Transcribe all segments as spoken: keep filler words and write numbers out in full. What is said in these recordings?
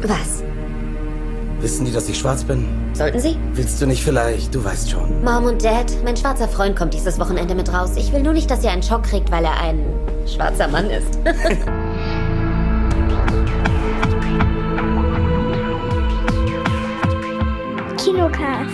Was? Wissen die, dass ich schwarz bin? Sollten sie? Willst du nicht vielleicht? Du weißt schon. Mom und Dad, mein schwarzer Freund kommt dieses Wochenende mit raus. Ich will nur nicht, dass ihr einen Schock kriegt, weil er ein schwarzer Mann ist. Kinocast.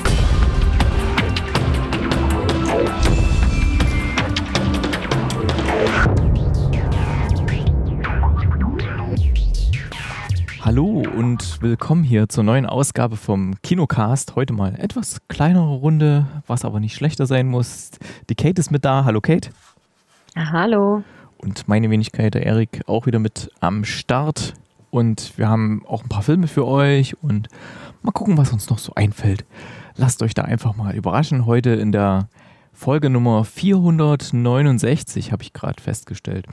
Hallo und willkommen hier zur neuen Ausgabe vom Kinocast. Heute mal etwas kleinere Runde, was aber nicht schlechter sein muss. Die Kate ist mit da. Hallo Kate. Hallo. Und meine Wenigkeit, der Erik, auch wieder mit am Start. Und wir haben auch ein paar Filme für euch und mal gucken, was uns noch so einfällt. Lasst euch da einfach mal überraschen. Heute in der Folge Nummer vierhundertneunundsechzig, habe ich gerade festgestellt.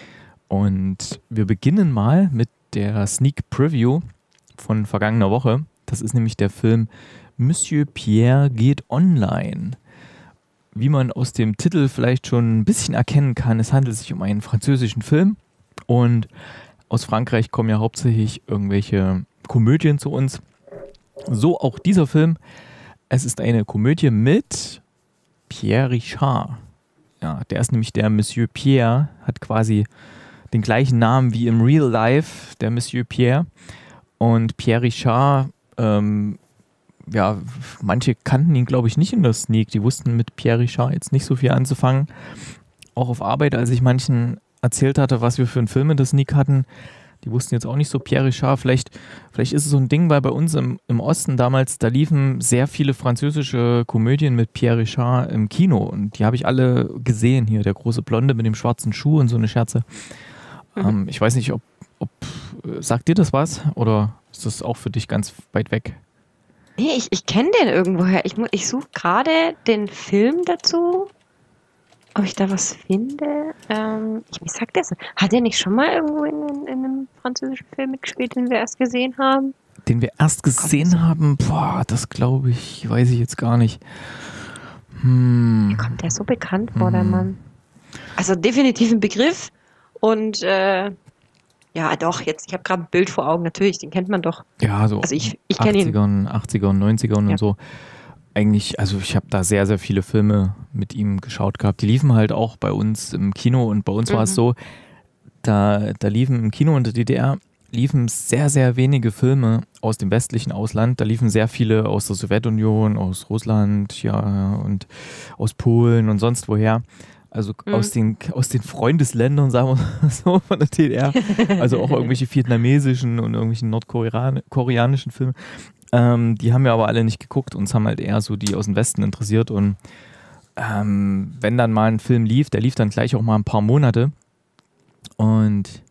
Und wir beginnen mal mit der Sneak Preview von vergangener Woche. Das ist nämlich der Film Monsieur Pierre geht online. Wie man aus dem Titel vielleicht schon ein bisschen erkennen kann, es handelt sich um einen französischen Film und aus Frankreich kommen ja hauptsächlich irgendwelche Komödien zu uns. So auch dieser Film. Es ist eine Komödie mit Pierre Richard. Ja, der ist nämlich der Monsieur Pierre, hat quasi den gleichen Namen wie im Real Life, der Monsieur Pierre. Und Pierre Richard, ähm, ja, manche kannten ihn, glaube ich, nicht in der Sneak. Die wussten mit Pierre Richard jetzt nicht so viel anzufangen. Auch auf Arbeit, als ich manchen erzählt hatte, was wir für einen Film in der Sneak hatten, die wussten jetzt auch nicht so Pierre Richard. Vielleicht, vielleicht ist es so ein Ding, weil bei uns im, im Osten damals, da liefen sehr viele französische Komödien mit Pierre Richard im Kino. Und die habe ich alle gesehen hier. Der große Blonde mit dem schwarzen Schuh und so eine Scherze. Ähm, ich weiß nicht, ob, ob, sagt dir das was oder ist das auch für dich ganz weit weg? Nee, ich, ich kenne den irgendwoher. Ich, mu- ich suche gerade den Film dazu, ob ich da was finde. Ähm, ich, wie sagt der so? Hat er nicht schon mal irgendwo in, in, in einem französischen Film mitgespielt, den wir erst gesehen haben? Den wir erst gesehen haben? Boah, das glaube ich, weiß ich jetzt gar nicht. Hm. Mir kommt der so bekannt vor, Hm. der Mann. Also definitiv ein Begriff. Und äh, ja, doch, jetzt, ich habe gerade ein Bild vor Augen, natürlich, den kennt man doch. Ja, so Also ich, ich kenne ihn. achtzigern, achtzigern, neunzigern Ja. und so. Eigentlich, also ich habe da sehr, sehr viele Filme mit ihm geschaut gehabt. Die liefen halt auch bei uns im Kino und bei uns war es Mhm. so, da, da liefen im Kino in der D D R liefen sehr, sehr wenige Filme aus dem westlichen Ausland. Da liefen sehr viele aus der Sowjetunion, aus Russland, ja, und aus Polen und sonst woher. Also Mhm. aus den, aus den Freundesländern, sagen wir mal so, von der D D R. Also auch irgendwelche vietnamesischen und irgendwelchen nordkoreanischen Filme. Ähm, die haben wir aber alle nicht geguckt. Uns haben halt eher so die aus dem Westen interessiert. Und ähm, wenn dann mal ein Film lief, der lief dann gleich auch mal ein paar Monate. Und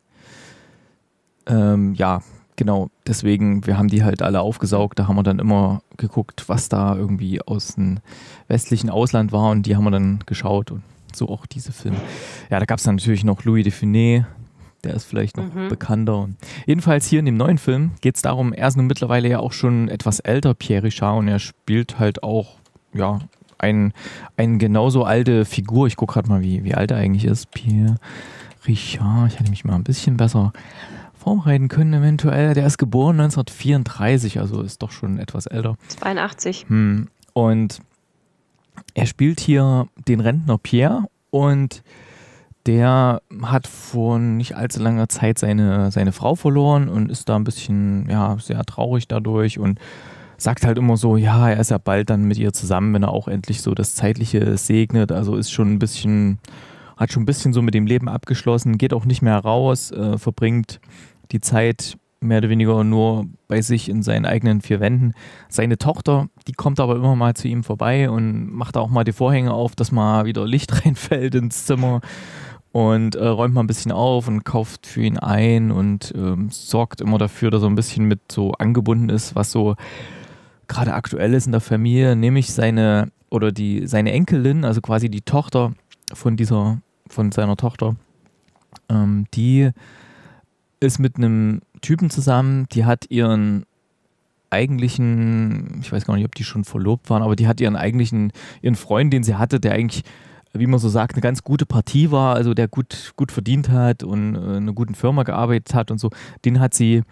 ähm, ja, genau, deswegen, wir haben die halt alle aufgesaugt. Da haben wir dann immer geguckt, was da irgendwie aus dem westlichen Ausland war. Und die haben wir dann geschaut. Und so auch diese Filme. Ja, da gab es dann natürlich noch Louis de Funès, der ist vielleicht noch Mhm. bekannter. Und jedenfalls hier in dem neuen Film geht es darum, er ist nun mittlerweile ja auch schon etwas älter, Pierre Richard, und er spielt halt auch, ja, ein, eine genauso alte Figur. Ich gucke gerade mal, wie, wie alt er eigentlich ist. Pierre Richard, ich hätte mich mal ein bisschen besser vorbereiten können eventuell. Der ist geboren neunzehnhundertvierunddreißig, also ist doch schon etwas älter. zweiundachtzig. Hm. Und er spielt hier den Rentner Pierre und der hat vor nicht allzu langer Zeit seine, seine Frau verloren und ist da ein bisschen, ja, sehr traurig dadurch und sagt halt immer so, ja, er ist ja bald dann mit ihr zusammen, wenn er auch endlich so das Zeitliche segnet. Also ist schon ein bisschen, hat schon ein bisschen so mit dem Leben abgeschlossen, geht auch nicht mehr raus, äh, verbringt die Zeit mehr oder weniger nur bei sich in seinen eigenen vier Wänden. Seine Tochter, die kommt aber immer mal zu ihm vorbei und macht da auch mal die Vorhänge auf, dass mal wieder Licht reinfällt ins Zimmer und äh, räumt mal ein bisschen auf und kauft für ihn ein und ähm, sorgt immer dafür, dass er ein bisschen mit so angebunden ist, was so gerade aktuell ist in der Familie, nämlich seine oder die seine Enkelin, also quasi die Tochter von dieser, von seiner Tochter, ähm, die ist mit einem Typen zusammen, die hat ihren eigentlichen, ich weiß gar nicht, ob die schon verlobt waren, aber die hat ihren eigentlichen, ihren Freund, den sie hatte, der eigentlich, wie man so sagt, eine ganz gute Partie war, also der gut, gut verdient hat und äh, in einer guten Firma gearbeitet hat und so, den hat sie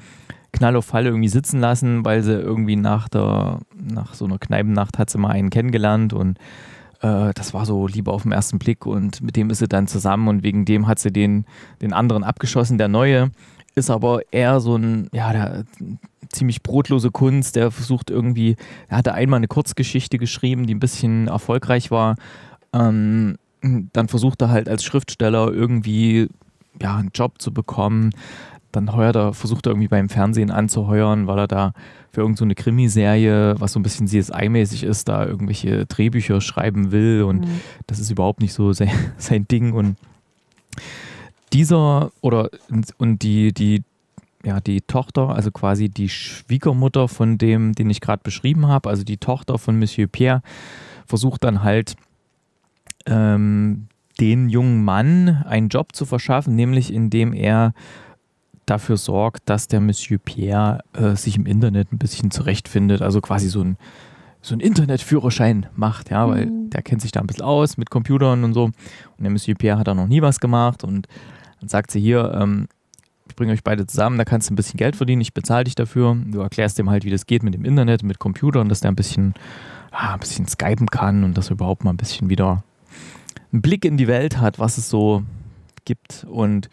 Knall auf Fall irgendwie sitzen lassen, weil sie irgendwie nach der, nach so einer Kneipennacht hat sie mal einen kennengelernt und äh, das war so Liebe auf den ersten Blick und mit dem ist sie dann zusammen und wegen dem hat sie den, den anderen abgeschossen. Der Neue ist aber eher so ein, ja, der ziemlich brotlose Kunst, der versucht irgendwie, er hatte einmal eine Kurzgeschichte geschrieben, die ein bisschen erfolgreich war, ähm, dann versucht er halt als Schriftsteller irgendwie, ja, einen Job zu bekommen. Dann heuert er, versucht er irgendwie beim Fernsehen anzuheuern, weil er da für irgend so eine Krimiserie, was so ein bisschen C S I-mäßig ist, da irgendwelche Drehbücher schreiben will und mhm. das ist überhaupt nicht so sein, sein Ding. Und dieser oder und die, die, ja, die Tochter, also quasi die Schwiegermutter von dem, den ich gerade beschrieben habe, also die Tochter von Monsieur Pierre, versucht dann halt ähm, den jungen Mann einen Job zu verschaffen, nämlich indem er dafür sorgt, dass der Monsieur Pierre äh, sich im Internet ein bisschen zurechtfindet, also quasi so ein, so ein Internetführerschein macht, ja, weil mhm. der kennt sich da ein bisschen aus mit Computern und so und der Monsieur Pierre hat da noch nie was gemacht und dann sagt sie hier, ähm, ich bringe euch beide zusammen, da kannst du ein bisschen Geld verdienen, ich bezahle dich dafür, du erklärst dem halt, wie das geht mit dem Internet, mit Computern, dass der ein bisschen, ah, ein bisschen skypen kann und dass er überhaupt mal ein bisschen wieder einen Blick in die Welt hat, was es so gibt und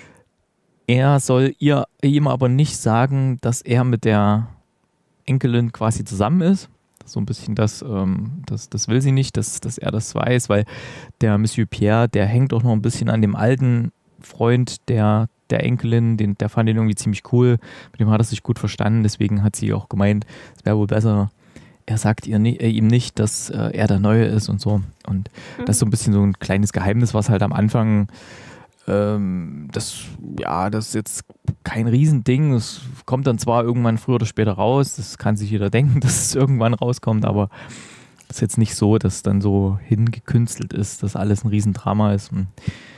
er soll ihr ihm aber nicht sagen, dass er mit der Enkelin quasi zusammen ist. So ein bisschen das, ähm, das, das will sie nicht, dass, dass er das weiß, weil der Monsieur Pierre, der hängt auch noch ein bisschen an dem alten Freund der, der Enkelin, den, der fand ihn irgendwie ziemlich cool, mit dem hat er sich gut verstanden, deswegen hat sie auch gemeint, es wäre wohl besser, er sagt ihr nie, äh, ihm nicht, dass äh, er der Neue ist und so. Und mhm. das ist so ein bisschen so ein kleines Geheimnis, was halt am Anfang Das, ja, das ist jetzt kein Riesending. Es kommt dann zwar irgendwann früher oder später raus, das kann sich jeder denken, dass es irgendwann rauskommt, aber es ist jetzt nicht so, dass es dann so hingekünstelt ist, dass alles ein Riesendrama ist. Und,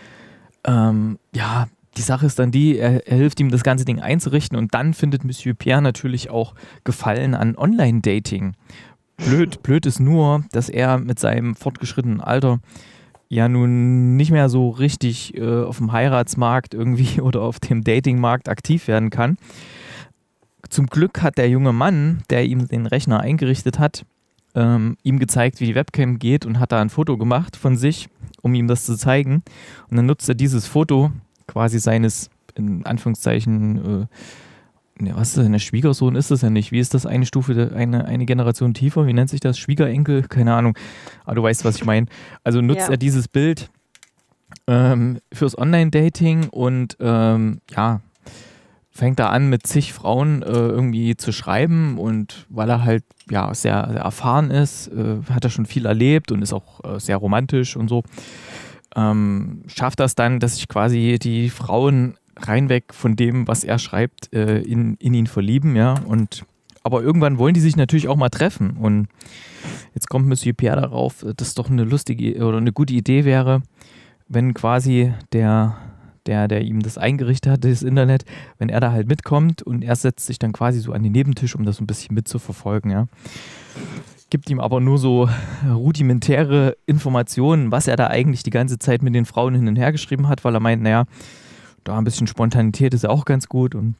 ähm, ja, die Sache ist dann die, er, er hilft ihm, das ganze Ding einzurichten und dann findet Monsieur Pierre natürlich auch Gefallen an Online-Dating. Blöd, blöd ist nur, dass er mit seinem fortgeschrittenen Alter ja nun nicht mehr so richtig äh, auf dem Heiratsmarkt irgendwie oder auf dem Datingmarkt aktiv werden kann. Zum Glück hat der junge Mann, der ihm den Rechner eingerichtet hat, ähm, ihm gezeigt, wie die Webcam geht und hat da ein Foto gemacht von sich, um ihm das zu zeigen. Und dann nutzt er dieses Foto quasi seines, in Anführungszeichen, äh, ne, was ist das denn, der Schwiegersohn ist das ja nicht. Wie ist das eine Stufe, eine, eine Generation tiefer? Wie nennt sich das? Schwiegerenkel? Keine Ahnung. Aber du weißt, was ich meine. Also nutzt ja. er dieses Bild ähm, fürs Online-Dating und ähm, ja, fängt da an, mit zig Frauen äh, irgendwie zu schreiben und weil er halt ja sehr, sehr erfahren ist, äh, hat er schon viel erlebt und ist auch äh, sehr romantisch und so, ähm, schafft das dann, dass sich quasi die Frauen reinweg von dem, was er schreibt, äh, in, in ihn verlieben, ja, und aber irgendwann wollen die sich natürlich auch mal treffen und jetzt kommt Monsieur Pierre darauf, dass es doch eine lustige oder eine gute Idee wäre, wenn quasi der Der, der ihm das eingerichtet hat, das Internet, wenn er da halt mitkommt und er setzt sich dann quasi so an den Nebentisch, um das so ein bisschen mitzuverfolgen, ja. Gibt ihm aber nur so rudimentäre Informationen, was er da eigentlich die ganze Zeit mit den Frauen hin und her geschrieben hat, weil er meint, naja, da ein bisschen Spontanität ist ja auch ganz gut und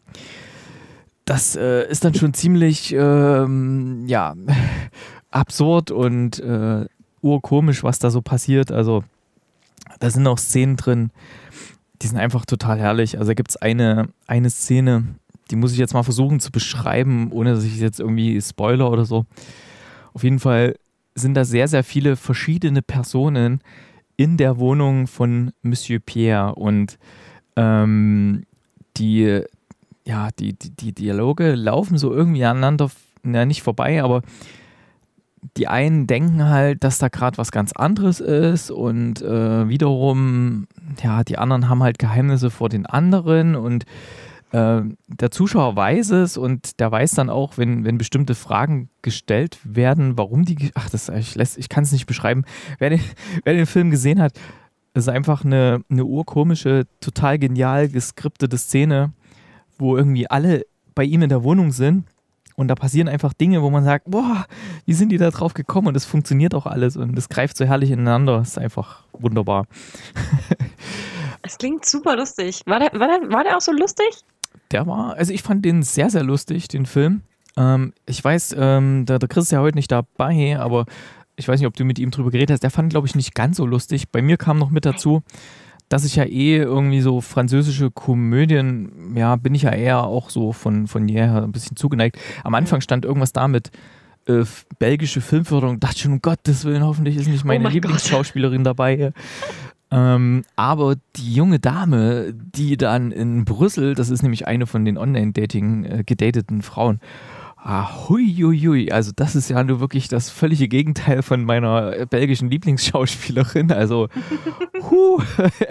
das äh, ist dann schon ziemlich, ähm, ja, absurd und äh, urkomisch, was da so passiert, also da sind auch Szenen drin, die sind einfach total herrlich. Also da gibt es eine, eine Szene, die muss ich jetzt mal versuchen zu beschreiben, ohne dass ich jetzt irgendwie spoiler oder so. Auf jeden Fall sind da sehr, sehr viele verschiedene Personen in der Wohnung von Monsieur Pierre und ähm, die, ja, die, die, die Dialoge laufen so irgendwie aneinander, na, nicht vorbei, aber die einen denken halt, dass da gerade was ganz anderes ist und äh, wiederum, ja, die anderen haben halt Geheimnisse vor den anderen und äh, der Zuschauer weiß es und der weiß dann auch, wenn, wenn bestimmte Fragen gestellt werden, warum die, ach, das, ich, ich kann es nicht beschreiben, wer den, wer den Film gesehen hat, das ist einfach eine, eine urkomische, total genial geskriptete Szene, wo irgendwie alle bei ihm in der Wohnung sind. Und da passieren einfach Dinge, wo man sagt, boah, wie sind die da drauf gekommen? Und es funktioniert auch alles und es greift so herrlich ineinander. Das ist einfach wunderbar. Es klingt super lustig. War der, war der, war der auch so lustig? Der war, also ich fand den sehr, sehr lustig, den Film. Ähm, ich weiß, ähm, der, der Chris ist ja heute nicht dabei, aber ich weiß nicht, ob du mit ihm drüber geredet hast. Der fand, glaube ich, nicht ganz so lustig. Bei mir kam noch mit dazu, dass ich ja eh irgendwie so französische Komödien, ja, bin ich ja eher auch so von, von jeher ein bisschen zugeneigt. Am Anfang stand irgendwas da mit äh, belgische Filmförderung. Dachte schon, um Gottes Willen, hoffentlich ist nicht meine Oh mein Lieblingsschauspielerin dabei. Ähm, aber die junge Dame, die dann in Brüssel, das ist nämlich eine von den Online-Dating äh, gedateten Frauen, ah, hui, hui, hui, also das ist ja nur wirklich das völlige Gegenteil von meiner äh, belgischen Lieblingsschauspielerin, also huh.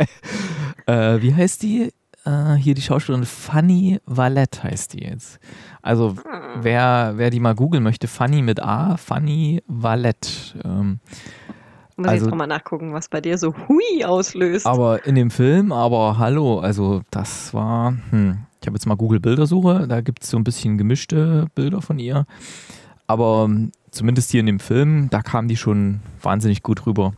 äh, wie heißt die? Äh, hier die Schauspielerin Fanny Valette heißt die jetzt. Also wer, wer die mal googeln möchte, Fanny mit A, Fanny Valette. Ähm, Muss Also- ich jetzt auch mal nachgucken, was bei dir so Hui auslöst. Aber in dem Film, aber hallo, also das war, hm, ich habe jetzt mal Google Bildersuche, da gibt es so ein bisschen gemischte Bilder von ihr, aber ähm, zumindest hier in dem Film, da kam die schon wahnsinnig gut rüber.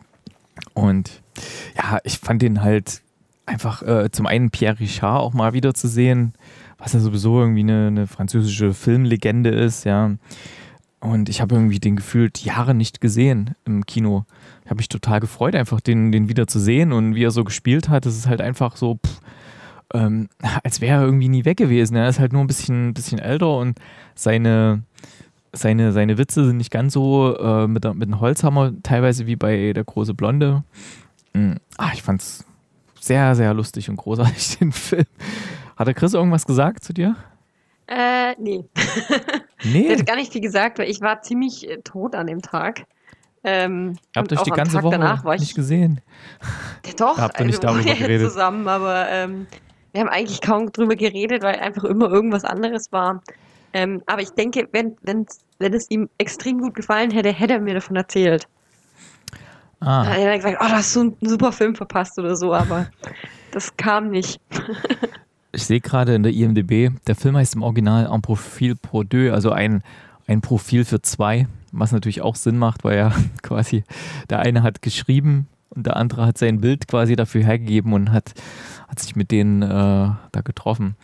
Und ja, ich fand den halt einfach äh, zum einen Pierre Richard auch mal wieder zu sehen, was ja sowieso irgendwie eine, eine französische Filmlegende ist, ja. Und ich habe irgendwie den gefühlt Jahre nicht gesehen im Kino. Ich habe mich total gefreut, einfach den, den wieder zu sehen und wie er so gespielt hat. Das ist halt einfach so, pff, ähm, als wäre er irgendwie nie weg gewesen. Er ist halt nur ein bisschen, bisschen älter und seine, seine, seine Witze sind nicht ganz so äh, mit, der, mit dem Holzhammer, teilweise wie bei Der große Blonde. Mhm. Ah, ich fand's sehr, sehr lustig und großartig, den Film. Hat der Chris irgendwas gesagt zu dir? Äh, nee. Nee. Der hat gar nicht viel gesagt, weil ich war ziemlich äh, tot an dem Tag. Ähm, Habt und euch auch die am ganze Tag Woche danach war ich nicht gesehen. Doch, Habt ihr nicht wir waren darüber ja geredet? zusammen, aber ähm, wir haben eigentlich kaum drüber geredet, weil einfach immer irgendwas anderes war. Ähm, aber ich denke, wenn, wenn, wenn es ihm extrem gut gefallen hätte, hätte er mir davon erzählt. Ah. Dann hätte er gesagt, oh, du hast so einen super Film verpasst oder so, aber das kam nicht. Ich sehe gerade in der I M D B, der Film heißt im Original Un Profil pour deux, also ein, ein Profil für zwei, was natürlich auch Sinn macht, weil ja quasi der eine hat geschrieben und der andere hat sein Bild quasi dafür hergegeben und hat, hat sich mit denen äh, da getroffen.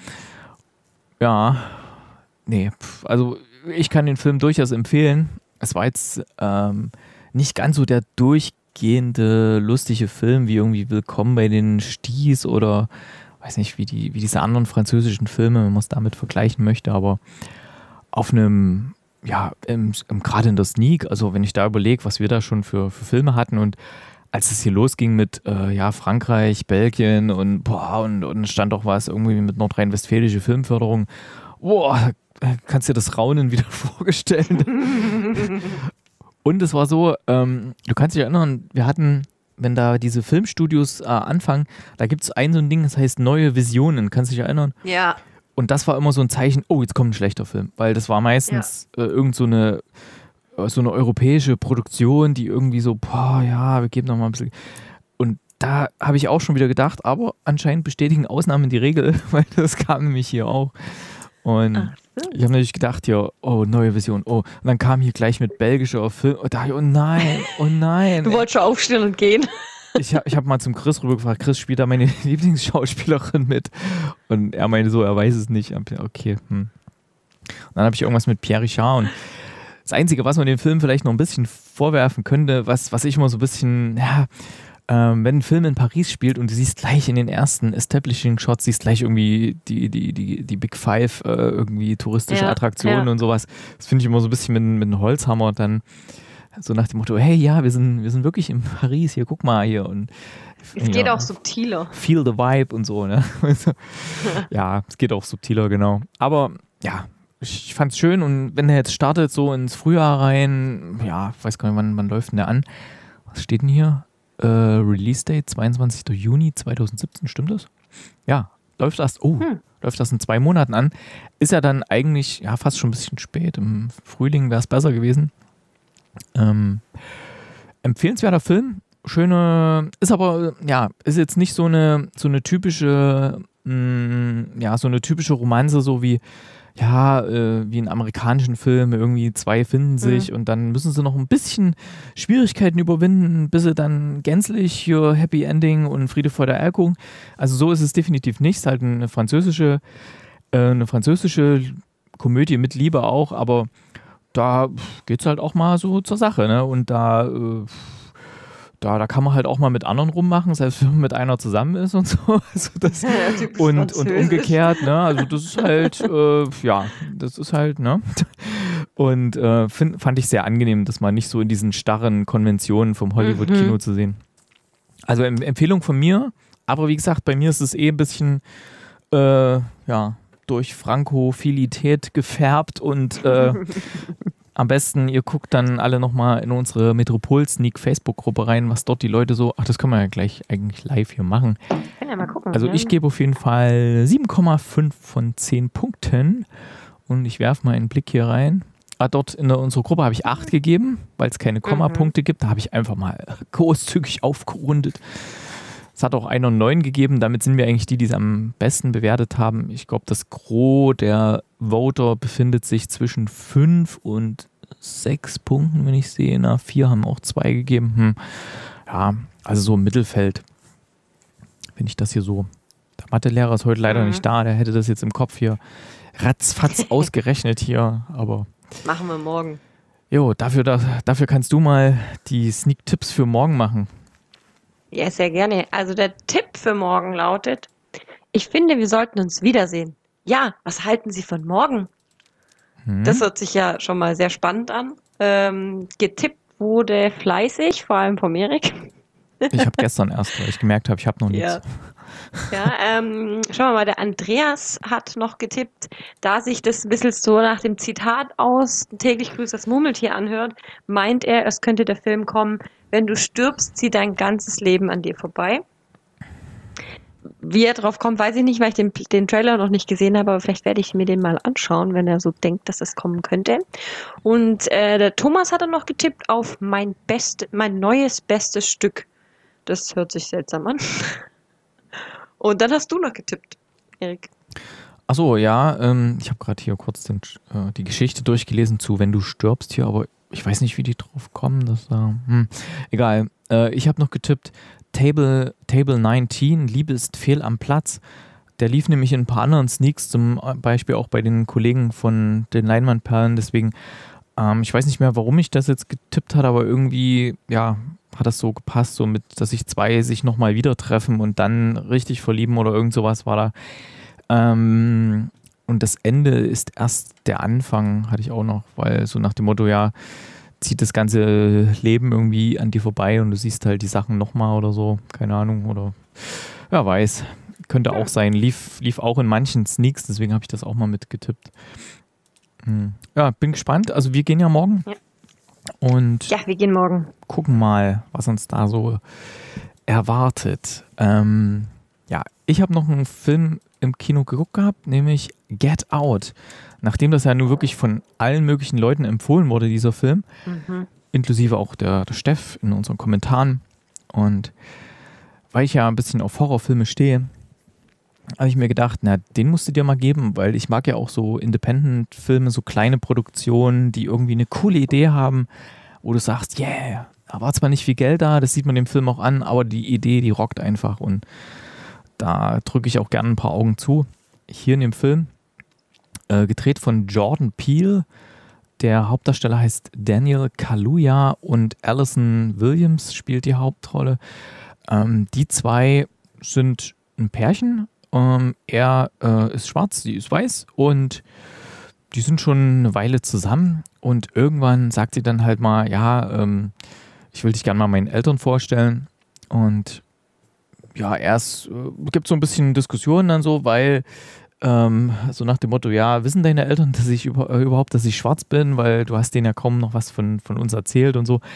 Ja, nee, pf, also ich kann den Film durchaus empfehlen. Es war jetzt ähm, nicht ganz so der durchgehende, lustige Film wie irgendwie Willkommen bei den Sties oder weiß nicht, wie, die, wie diese anderen französischen Filme, wenn man es damit vergleichen möchte, aber auf einem, ja, im, im, gerade in der Sneak, also wenn ich da überlege, was wir da schon für, für Filme hatten und als es hier losging mit äh, ja, Frankreich, Belgien und boah, und, und stand auch was irgendwie mit nordrhein-westfälische Filmförderung, boah, kannst dir das Raunen wieder vorstellen. Und es war so, ähm, du kannst dich erinnern, wir hatten, wenn da diese Filmstudios äh, anfangen, da gibt es ein so ein Ding, das heißt Neue Visionen, kannst du dich erinnern? Ja. Und das war immer so ein Zeichen, oh, jetzt kommt ein schlechter Film, weil das war meistens ja. äh, irgend so eine, äh, so eine europäische Produktion, die irgendwie so, boah, ja, wir geben noch mal ein bisschen. Und da habe ich auch schon wieder gedacht, aber anscheinend bestätigen Ausnahmen die Regel, weil das kam nämlich hier auch. Und Ach, ich habe natürlich gedacht, ja, oh, neue Vision, oh. Und dann kam hier gleich mit belgischer Film. Und da dachte ich, oh nein, oh nein. Du wolltest schon aufstehen und gehen. Ich habe ich hab mal zum Chris rüber gefragt, Chris, spielt da meine Lieblingsschauspielerin mit? Und er meinte so, er weiß es nicht. Okay, hm. Und dann habe ich irgendwas mit Pierre Richard. Und das Einzige, was man dem Film vielleicht noch ein bisschen vorwerfen könnte, was, was ich immer so ein bisschen, ja, Ähm, wenn ein Film in Paris spielt und du siehst gleich in den ersten Establishing-Shots, siehst gleich irgendwie die, die, die, die Big Five, äh, irgendwie touristische ja, Attraktionen ja. und sowas. Das finde ich immer so ein bisschen mit, mit einem Holzhammer dann so nach dem Motto, hey, ja, wir sind, wir sind wirklich in Paris, hier, guck mal hier. Und, es ja, geht auch subtiler. Feel the vibe und so, ne? Ja, es geht auch subtiler, genau. Aber ja, ich fand's schön und wenn der jetzt startet so ins Frühjahr rein, ja, ich weiß gar nicht, wann, wann läuft denn der an? Was steht denn hier? Uh, Release Date zweiundzwanzigster Juni zweitausendsiebzehn, stimmt das? Ja, läuft das, oh, hm. läuft das in zwei Monaten an. Ist ja dann eigentlich, ja, fast schon ein bisschen spät. Im Frühling wäre es besser gewesen. Ähm, empfehlenswerter Film. Schöne, ist aber, ja, ist jetzt nicht so eine, so eine typische, mh, ja, so eine typische Romanze, so wie, ja, äh, wie in amerikanischen Filmen, irgendwie zwei finden sich mhm. und dann müssen sie noch ein bisschen Schwierigkeiten überwinden, bis sie dann gänzlich hier Happy Ending und Friede vor der Eierkuchen. Also so ist es definitiv nicht. Es ist halt eine französische, äh, eine französische Komödie mit Liebe auch, aber da geht es halt auch mal so zur Sache, ne? Und da, äh, da, da kann man halt auch mal mit anderen rummachen, selbst wenn man mit einer zusammen ist und so. Also das, ja, und, und umgekehrt, ne? Also das ist halt, äh, ja, das ist halt, ne? Und äh, find, fand ich sehr angenehm, das mal nicht so in diesen starren Konventionen vom Hollywood-Kino mhm. zu sehen. Also em- Empfehlung von mir, aber wie gesagt, bei mir ist es eh ein bisschen, äh, ja, durch Frankophilität gefärbt und äh, am besten, ihr guckt dann alle nochmal in unsere Metropol-Sneak-Facebook-Gruppe rein, was dort die Leute so, ach, das können wir ja gleich eigentlich live hier machen. Können ja mal gucken. Also ja. ich gebe auf jeden Fall sieben Komma fünf von zehn Punkten und ich werfe mal einen Blick hier rein. Ah, dort in der, unserer Gruppe habe ich acht gegeben, weil es keine Kommapunkte mhm. gibt. Da habe ich einfach mal großzügig aufgerundet. Es hat auch einer neun gegeben, damit sind wir eigentlich die, die es am besten bewertet haben. Ich glaube, das Gros der Voter befindet sich zwischen fünf und sechs Punkten, wenn ich sehe. Na, vier haben auch zwei gegeben. Hm. Ja, also so im Mittelfeld. Wenn ich das hier so... Der Mathelehrer ist heute leider mhm. nicht da, der hätte das jetzt im Kopf hier ratzfatz ausgerechnet hier, aber... Machen wir morgen. Jo, dafür, da, dafür kannst du mal die Sneak-Tipps für morgen machen. Ja, sehr gerne. Also der Tipp für morgen lautet, ich finde, wir sollten uns wiedersehen. Ja, was halten Sie von morgen? Hm. Das hört sich ja schon mal sehr spannend an. Ähm, getippt wurde fleißig, vor allem vom Erik. Ich habe gestern erst, weil ich gemerkt habe, ich habe noch nichts. Ja. Ja, ähm, schauen wir mal, der Andreas hat noch getippt, da sich das ein bisschen so nach dem Zitat aus täglich grüßt das Murmeltier anhört, meint er, es könnte der Film kommen, wenn du stirbst, zieht dein ganzes Leben an dir vorbei. Wie er drauf kommt, weiß ich nicht, weil ich den, den Trailer noch nicht gesehen habe, aber vielleicht werde ich mir den mal anschauen, wenn er so denkt, dass es kommen könnte. Und äh, der Thomas hat dann noch getippt auf mein, beste, mein neues bestes Stück. Das hört sich seltsam an. Und dann hast du noch getippt, Erik. Achso, ja, ähm, ich habe gerade hier kurz den, äh, die Geschichte durchgelesen zu Wenn du stirbst hier, aber ich weiß nicht, wie die drauf kommen. Das, äh, hm, egal. Äh, ich habe noch getippt Table, Table neunzehn, Liebe ist fehl am Platz. Der lief nämlich in ein paar anderen Sneaks, zum Beispiel auch bei den Kollegen von den Leinwandperlen. Deswegen, ähm, ich weiß nicht mehr, warum ich das jetzt getippt habe, aber irgendwie, ja, hat das so gepasst, so mit, dass sich zwei sich nochmal wieder treffen und dann richtig verlieben oder irgend sowas war da. Ähm, und das Ende ist erst der Anfang, hatte ich auch noch, weil so nach dem Motto, ja, zieht das ganze Leben irgendwie an dir vorbei und du siehst halt die Sachen nochmal oder so, keine Ahnung, oder wer weiß, könnte auch sein, lief, lief auch in manchen Sneaks, deswegen habe ich das auch mal mitgetippt. Hm. Ja, bin gespannt, also wir gehen ja morgen. Ja. Und ja, wir gehen morgen. Gucken mal, was uns da so erwartet. Ähm, ja, ich habe noch einen Film im Kino geguckt gehabt, nämlich Get Out. Nachdem das ja nur wirklich von allen möglichen Leuten empfohlen wurde, dieser Film, mhm. inklusive auch der, der Steff in unseren Kommentaren. Und weil ich ja ein bisschen auf Horrorfilme stehe, habe ich mir gedacht, na, den musst du dir mal geben, weil ich mag ja auch so Independent-Filme, so kleine Produktionen, die irgendwie eine coole Idee haben, wo du sagst, yeah, da war zwar nicht viel Geld da, das sieht man dem Film auch an, aber die Idee, die rockt einfach und da drücke ich auch gerne ein paar Augen zu. Hier in dem Film, äh, gedreht von Jordan Peele, der Hauptdarsteller heißt Daniel Kaluuya und Alison Williams spielt die Hauptrolle. Ähm, die zwei sind ein Pärchen. Ähm, er äh, ist schwarz, sie ist weiß und die sind schon eine Weile zusammen und irgendwann sagt sie dann halt mal, ja, ähm, ich will dich gerne mal meinen Eltern vorstellen und ja, erst äh, gibt es so ein bisschen Diskussionen dann so, weil ähm, so nach dem Motto, ja, wissen deine Eltern, dass ich über, äh, überhaupt, dass ich schwarz bin, weil du hast denen ja kaum noch was von, von uns erzählt und so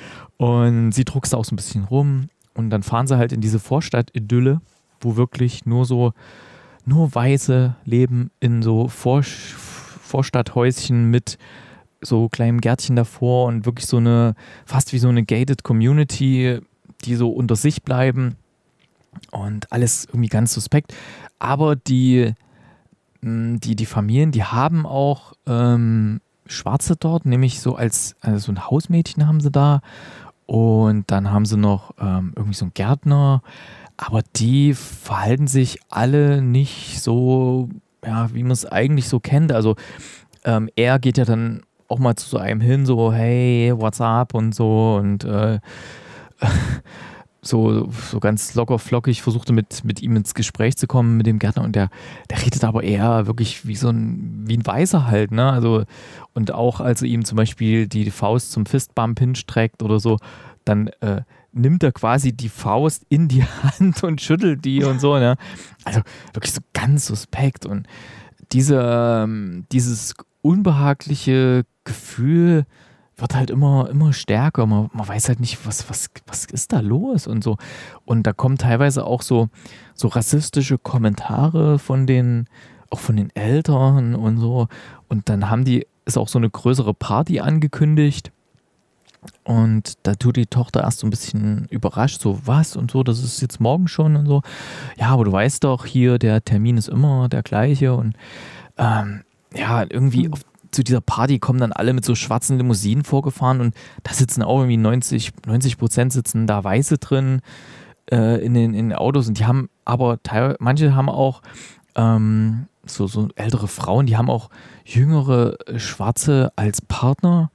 und sie druckst auch so ein bisschen rum und dann fahren sie halt in diese Vorstadt-Idylle, wo wirklich nur so, nur Weiße leben in so Vor- Vorstadthäuschen mit so kleinem Gärtchen davor und wirklich so eine, fast wie so eine gated Community, die so unter sich bleiben und alles irgendwie ganz suspekt. Aber die die, die Familien, die haben auch ähm, Schwarze dort, nämlich so als also so ein Hausmädchen haben sie da und dann haben sie noch ähm, irgendwie so einen Gärtner, aber die verhalten sich alle nicht so, ja, wie man es eigentlich so kennt. Also ähm, er geht ja dann auch mal zu so einem hin, so hey, what's up und so und äh, so, so ganz locker flockig versuchte mit, mit ihm ins Gespräch zu kommen, mit dem Gärtner und der, der redet aber eher wirklich wie so ein, wie ein Weiser halt, ne, also und auch als er ihm zum Beispiel die Faust zum Fistbump hinstreckt oder so, dann äh, nimmt er quasi die Faust in die Hand und schüttelt die und so, ne, also wirklich so ganz suspekt und diese, ähm, dieses unbehagliche Gefühl wird halt immer, immer stärker. Man, man weiß halt nicht, was, was, was ist da los und so. Und da kommen teilweise auch so, so rassistische Kommentare von den, auch von den Eltern und so. Und dann haben die, ist auch so eine größere Party angekündigt. Und da tut die Tochter erst so ein bisschen überrascht, so was und so, das ist jetzt morgen schon und so. Ja, aber du weißt doch, hier, der Termin ist immer der gleiche. Und ähm, ja, irgendwie auf zu dieser Party kommen dann alle mit so schwarzen Limousinen vorgefahren und da sitzen auch irgendwie neunzig Prozent sitzen da Weiße drin äh, in, den, in den Autos und die haben aber teilweise, manche haben auch ähm, so, so ältere Frauen, die haben auch jüngere Schwarze als Partner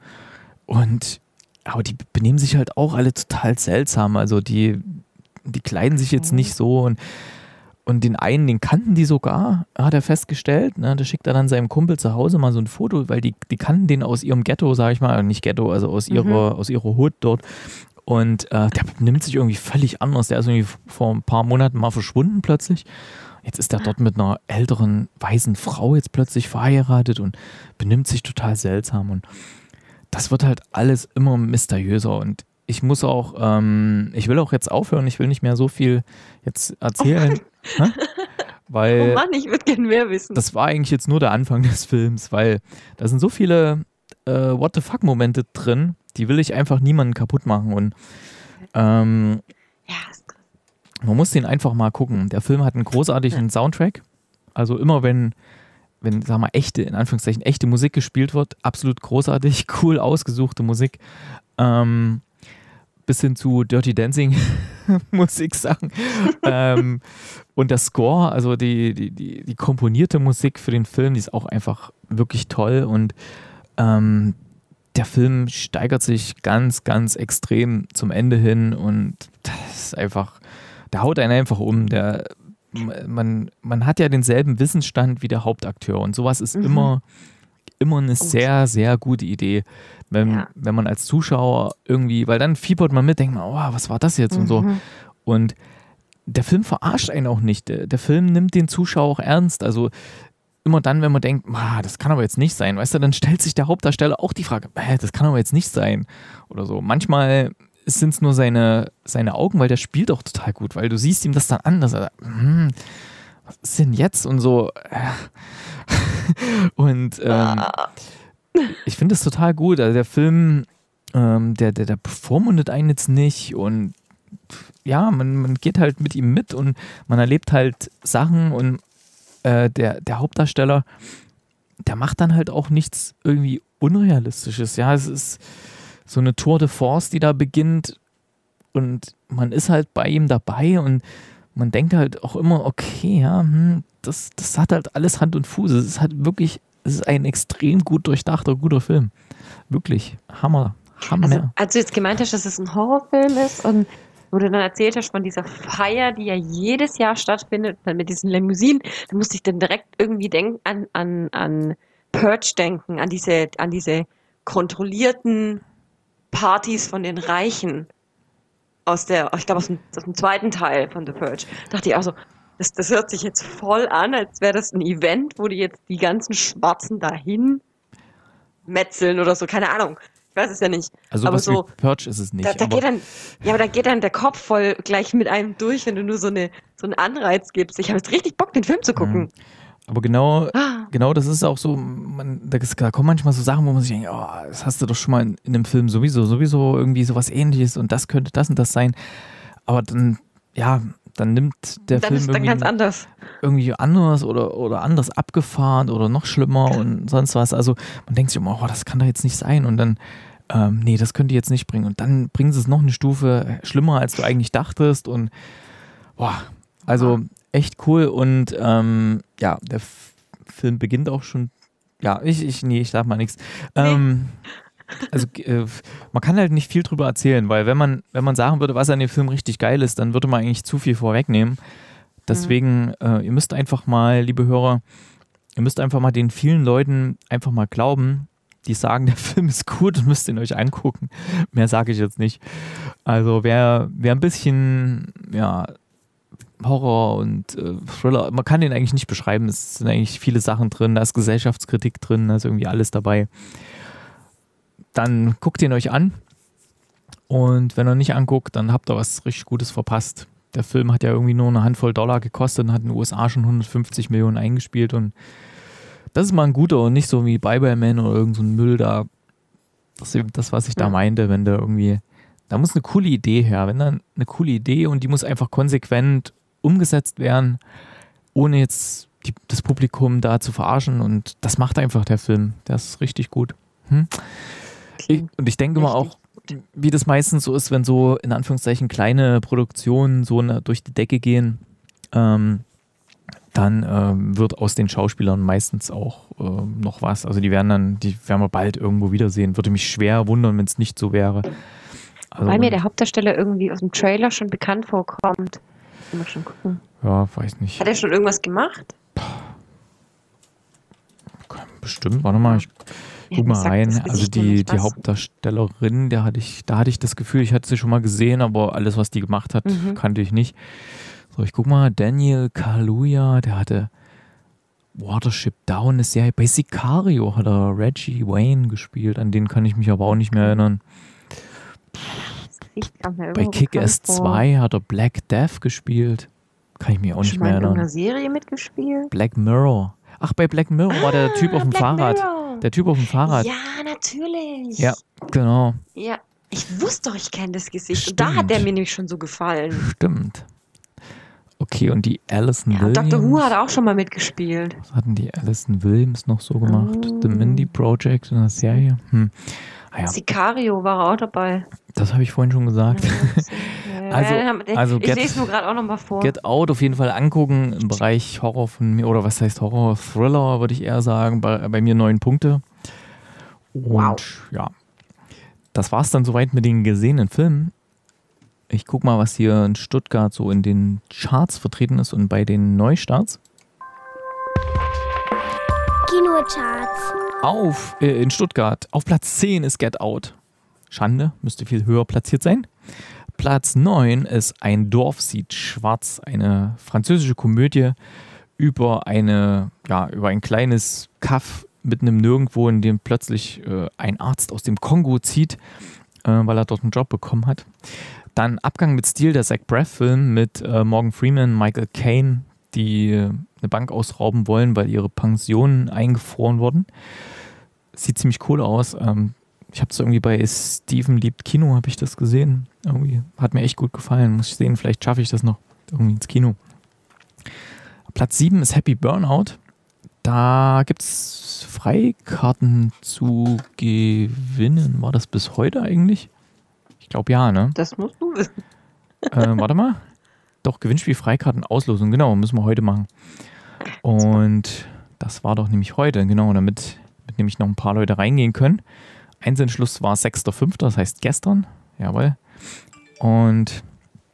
und aber die benehmen sich halt auch alle total seltsam, also die, die kleiden sich jetzt nicht so und Und den einen, den kannten die sogar, hat er festgestellt. Ne? Da schickt er dann seinem Kumpel zu Hause mal so ein Foto, weil die, die kannten den aus ihrem Ghetto, sage ich mal, nicht Ghetto, also aus ihrer, mhm. aus ihrer Hood dort. Und äh, der nimmt sich irgendwie völlig anders. Der ist irgendwie vor ein paar Monaten mal verschwunden plötzlich. Jetzt ist er dort mit einer älteren, weißen Frau jetzt plötzlich verheiratet und benimmt sich total seltsam. Und das wird halt alles immer mysteriöser. Und ich muss auch, ähm, ich will auch jetzt aufhören, ich will nicht mehr so viel jetzt erzählen. Oh weil oh Mann, ich würde gerne mehr wissen. Das war eigentlich jetzt nur der Anfang des Films, weil da sind so viele äh, What the fuck Momente drin, die will ich einfach niemanden kaputt machen und ähm, ja, ist krass. Man muss den einfach mal gucken. Der Film hat einen großartigen ja. Soundtrack, also immer wenn wenn, sag mal, echte, in Anführungszeichen, echte Musik gespielt wird, absolut großartig, cool ausgesuchte Musik, ähm, bis hin zu Dirty Dancing Musiksachen. ähm, und der Score, also die, die, die, die komponierte Musik für den Film, die ist auch einfach wirklich toll und ähm, der Film steigert sich ganz, ganz extrem zum Ende hin und das ist einfach, der haut einen einfach um, der man, man hat ja denselben Wissensstand wie der Hauptakteur und sowas ist mhm. immer, immer eine sehr, sehr gute Idee, wenn, ja. wenn man als Zuschauer irgendwie, weil dann fiebert man mit, denkt man, oh, was war das jetzt mhm. und so. Und der Film verarscht einen auch nicht. Der, der Film nimmt den Zuschauer auch ernst. Also immer dann, wenn man denkt, ah, das kann aber jetzt nicht sein, weißt du, dann stellt sich der Hauptdarsteller auch die Frage, äh, das kann aber jetzt nicht sein oder so. Manchmal sind es nur seine, seine Augen, weil der spielt auch total gut, weil du siehst ihm das dann an, dass er, hm, was ist denn jetzt und so. Und ähm, ich finde das total gut. Also der Film, ähm, der, der, der bevormundet einen jetzt nicht und ja, man, man geht halt mit ihm mit und man erlebt halt Sachen und äh, der, der Hauptdarsteller, der macht dann halt auch nichts irgendwie Unrealistisches. Ja, es ist so eine Tour de Force, die da beginnt und man ist halt bei ihm dabei und man denkt halt auch immer, okay, ja, hm, das, das hat halt alles Hand und Fuß. Es ist halt wirklich, es ist ein extrem gut durchdachter, guter Film. Wirklich, Hammer, Hammer. Also, als du jetzt gemeint hast, dass es ein Horrorfilm ist und wo du dann erzählt hast von dieser Feier, die ja jedes Jahr stattfindet, dann mit diesen Limousinen, da musste ich dann direkt irgendwie denken an, an, an Purge denken, an diese, an diese kontrollierten Partys von den Reichen aus der, ich glaube aus dem, aus dem zweiten Teil von The Purge. Da dachte ich auch so, das, das hört sich jetzt voll an, als wäre das ein Event, wo die jetzt die ganzen Schwarzen dahin metzeln oder so, keine Ahnung. Ich weiß es ja nicht. Also aber was so, wie Purge ist es nicht. Da, da aber geht dann, ja, aber da geht dann der Kopf voll gleich mit einem durch, wenn du nur so, eine, so einen Anreiz gibst. Ich habe jetzt richtig Bock, den Film zu gucken. Mhm. Aber genau, ah. genau das ist auch so, man, da, da kommen manchmal so Sachen, wo man sich denkt, oh, das hast du doch schon mal in, in einem Film sowieso, sowieso irgendwie sowas Ähnliches und das könnte das und das sein. Aber dann, ja, dann nimmt der Dann Film ist dann irgendwie, ganz anders. irgendwie anders oder, oder anders abgefahren oder noch schlimmer und sonst was. Also man denkt sich immer, oh, das kann doch jetzt nicht sein. Und dann, ähm, nee, das könnte jetzt nicht bringen. Und dann bringen sie es noch eine Stufe schlimmer, als du eigentlich dachtest. Und boah, also echt cool. Und ähm, ja, der F- Film beginnt auch schon. Ja, ich, ich, nee, ich sag mal nichts. Ähm, also äh, man kann halt nicht viel drüber erzählen, weil wenn man, wenn man sagen würde, was an dem Film richtig geil ist, dann würde man eigentlich zu viel vorwegnehmen. Deswegen, äh, ihr müsst einfach mal, liebe Hörer, ihr müsst einfach mal den vielen Leuten einfach mal glauben, die sagen, der Film ist gut und müsst ihn euch angucken. Mehr sage ich jetzt nicht. Also wer, wer ein bisschen, ja, Horror und äh, Thriller, man kann den eigentlich nicht beschreiben, es sind eigentlich viele Sachen drin, da ist Gesellschaftskritik drin, da ist irgendwie alles dabei. Dann guckt ihn euch an und wenn ihr nicht anguckt, dann habt ihr was richtig Gutes verpasst. Der Film hat ja irgendwie nur eine Handvoll Dollar gekostet und hat in den U S A schon hundertfünfzig Millionen eingespielt und das ist mal ein guter und nicht so wie Bye Bye Man oder irgend so ein Müll da. Das ist eben das, was ich da meinte, wenn da irgendwie, da muss eine coole Idee her, wenn dann eine coole Idee und die muss einfach konsequent umgesetzt werden, ohne jetzt die, das Publikum da zu verarschen und das macht einfach der Film. Der ist richtig gut. Hm? Ich, und ich denke mal auch, wie das meistens so ist, wenn so in Anführungszeichen kleine Produktionen so eine, durch die Decke gehen, ähm, dann ähm, wird aus den Schauspielern meistens auch ähm, noch was. Also die werden dann, die werden wir bald irgendwo wiedersehen. Würde mich schwer wundern, wenn es nicht so wäre. Also, Weil mir der Hauptdarsteller irgendwie aus dem Trailer schon bekannt vorkommt. Mal schon gucken. Ja, weiß nicht. Hat er schon irgendwas gemacht? Bestimmt, warte mal, ich Ja, guck mir mal sagt rein. das Also Gesicht die, nämlich die was. Hauptdarstellerin, der hatte ich, da hatte ich das Gefühl, ich hatte sie schon mal gesehen, aber alles, was die gemacht hat, Mhm. kannte ich nicht. So, ich guck mal, Daniel Kaluuya, der hatte Watership Down, eine Serie. Bei Sicario hat er Reggie Wayne gespielt, an den kann ich mich aber auch nicht mehr erinnern. Das Gesicht kam mir Bei irgendwo Kick-Ass bekannt vor. zwei hat er Black Death gespielt. Kann ich mich auch nicht Schon mal mehr in irgendeiner erinnern. Serie mitgespielt? Black Mirror. Ach, bei Black Mirror war der Typ auf dem Black Fahrrad. Mirror. Der Typ auf dem Fahrrad. Ja, natürlich. Ja, genau. Ja, ich wusste doch, ich kenne das Gesicht. Und da hat Stimmt. der mir nämlich schon so gefallen. Stimmt. Okay, und die Alison Ja, und Williams. Doctor Who hat auch schon mal mitgespielt. Was hatten die Alison Williams noch so gemacht? Oh. The Mindy Project in der Serie? Hm. Ah ja, Sicario war er auch dabei. das habe ich vorhin schon gesagt. Also- also ich Get- lese nur gerade auch noch mal vor. Get Out auf jeden Fall angucken im Bereich Horror von mir, oder was heißt Horror? Thriller würde ich eher sagen, bei, bei mir neun Punkte. Und Wow. ja, das war es dann soweit mit den gesehenen Filmen. Ich guck mal, was hier in Stuttgart so in den Charts vertreten ist und bei den Neustarts. Kinocharts. Auf, äh, in Stuttgart, auf Platz zehn ist Get Out. Schande, müsste viel höher platziert sein. Platz neun ist Ein Dorf sieht schwarz, eine französische Komödie über eine, ja, über ein kleines Kaff mitten im Nirgendwo, in dem plötzlich äh, ein Arzt aus dem Kongo zieht, äh, weil er dort einen Job bekommen hat. Dann Abgang mit Stil, der Zach Braff-Film mit äh, Morgan Freeman, Michael Caine, die äh, eine Bank ausrauben wollen, weil ihre Pensionen eingefroren wurden. Sieht ziemlich cool aus. Ähm, ich habe es irgendwie bei Steven liebt Kino, habe ich das gesehen. Irgendwie hat mir echt gut gefallen. Muss ich sehen, vielleicht schaffe ich das noch irgendwie ins Kino. Platz sieben ist Happy Burnout. Da gibt es Freikarten zu gewinnen. War das bis heute eigentlich? Ich glaube ja, ne? Das musst du wissen. Äh, warte mal. Doch, Gewinnspiel Freikarten Auslosung. Genau, müssen wir heute machen. Und das war doch nämlich heute, genau, damit, damit nämlich noch ein paar Leute reingehen können. Einzelschluss war sechster fünfter, das heißt gestern. Jawohl. Und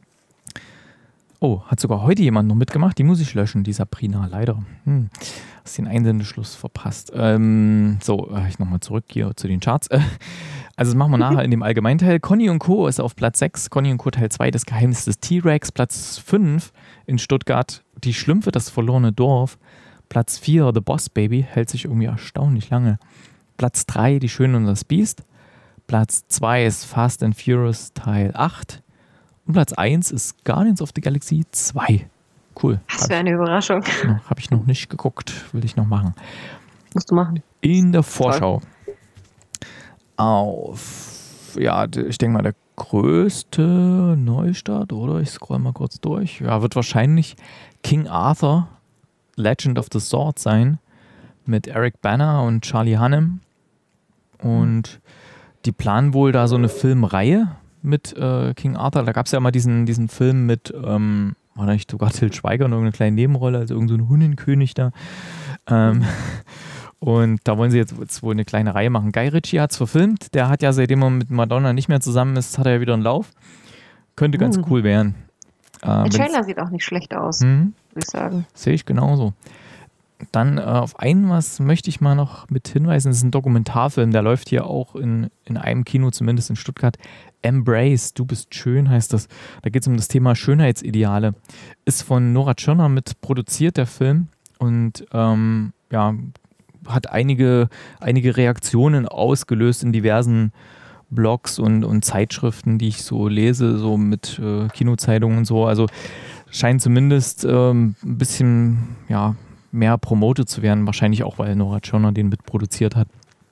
oh, hat sogar heute jemand noch mitgemacht. Die muss ich löschen, die Sabrina, leider. Hm. Hast den Einsendeschluss verpasst. Ähm, so, äh, ich nochmal zurück hier zu den Charts. Äh, also das machen wir nachher in dem Allgemeinteil. Conny und Co. ist auf Platz sechs. Conny und Co. Teil zwei, das Geheimnis des T-Rex. Platz fünf in Stuttgart, Die Schlümpfe, das verlorene Dorf. Platz vier, The Boss Baby, hält sich irgendwie erstaunlich lange. Platz drei, Die Schöne und das Biest. Platz zwei ist Fast and Furious Teil acht. Und Platz eins ist Guardians of the Galaxy zwei. Cool. Was für eine Überraschung. Habe hab ich noch nicht geguckt. Will ich noch machen. Musst du machen. In der Vorschau auf, ja, ich denke mal, der größte Neustart, oder? Ich scroll mal kurz durch. Ja, wird wahrscheinlich King Arthur, Legend of the Sword sein, mit Eric Bana und Charlie Hunnam. Und die planen wohl da so eine Filmreihe mit äh, King Arthur. Da gab es ja mal diesen, diesen Film mit, ähm, war da nicht sogar Til Schweiger in irgendeine kleine Nebenrolle, also irgendein so Hunnenkönig da. Ähm, und da wollen sie jetzt, jetzt wohl eine kleine Reihe machen. Guy Ritchie hat es verfilmt. Der hat ja, seitdem er mit Madonna nicht mehr zusammen ist, hat er ja wieder einen Lauf. Könnte ganz Mhm. cool werden. Äh, Der Trailer sieht auch nicht schlecht aus, Mhm. würde ich sagen. Sehe ich genauso. Dann äh, auf einen, was möchte ich mal noch mit hinweisen, das ist ein Dokumentarfilm, der läuft hier auch in, in einem Kino, zumindest in Stuttgart. Embrace, du bist schön heißt das. Da geht es um das Thema Schönheitsideale. Ist von Nora Tschirner mit produziert, der Film. Und ähm, ja, hat einige, einige Reaktionen ausgelöst in diversen Blogs und, und Zeitschriften, die ich so lese, so mit äh, Kinozeitungen und so. Also scheint zumindest ähm, ein bisschen, ja, mehr promotet zu werden, wahrscheinlich auch, weil Nora Tschirner den mitproduziert hat.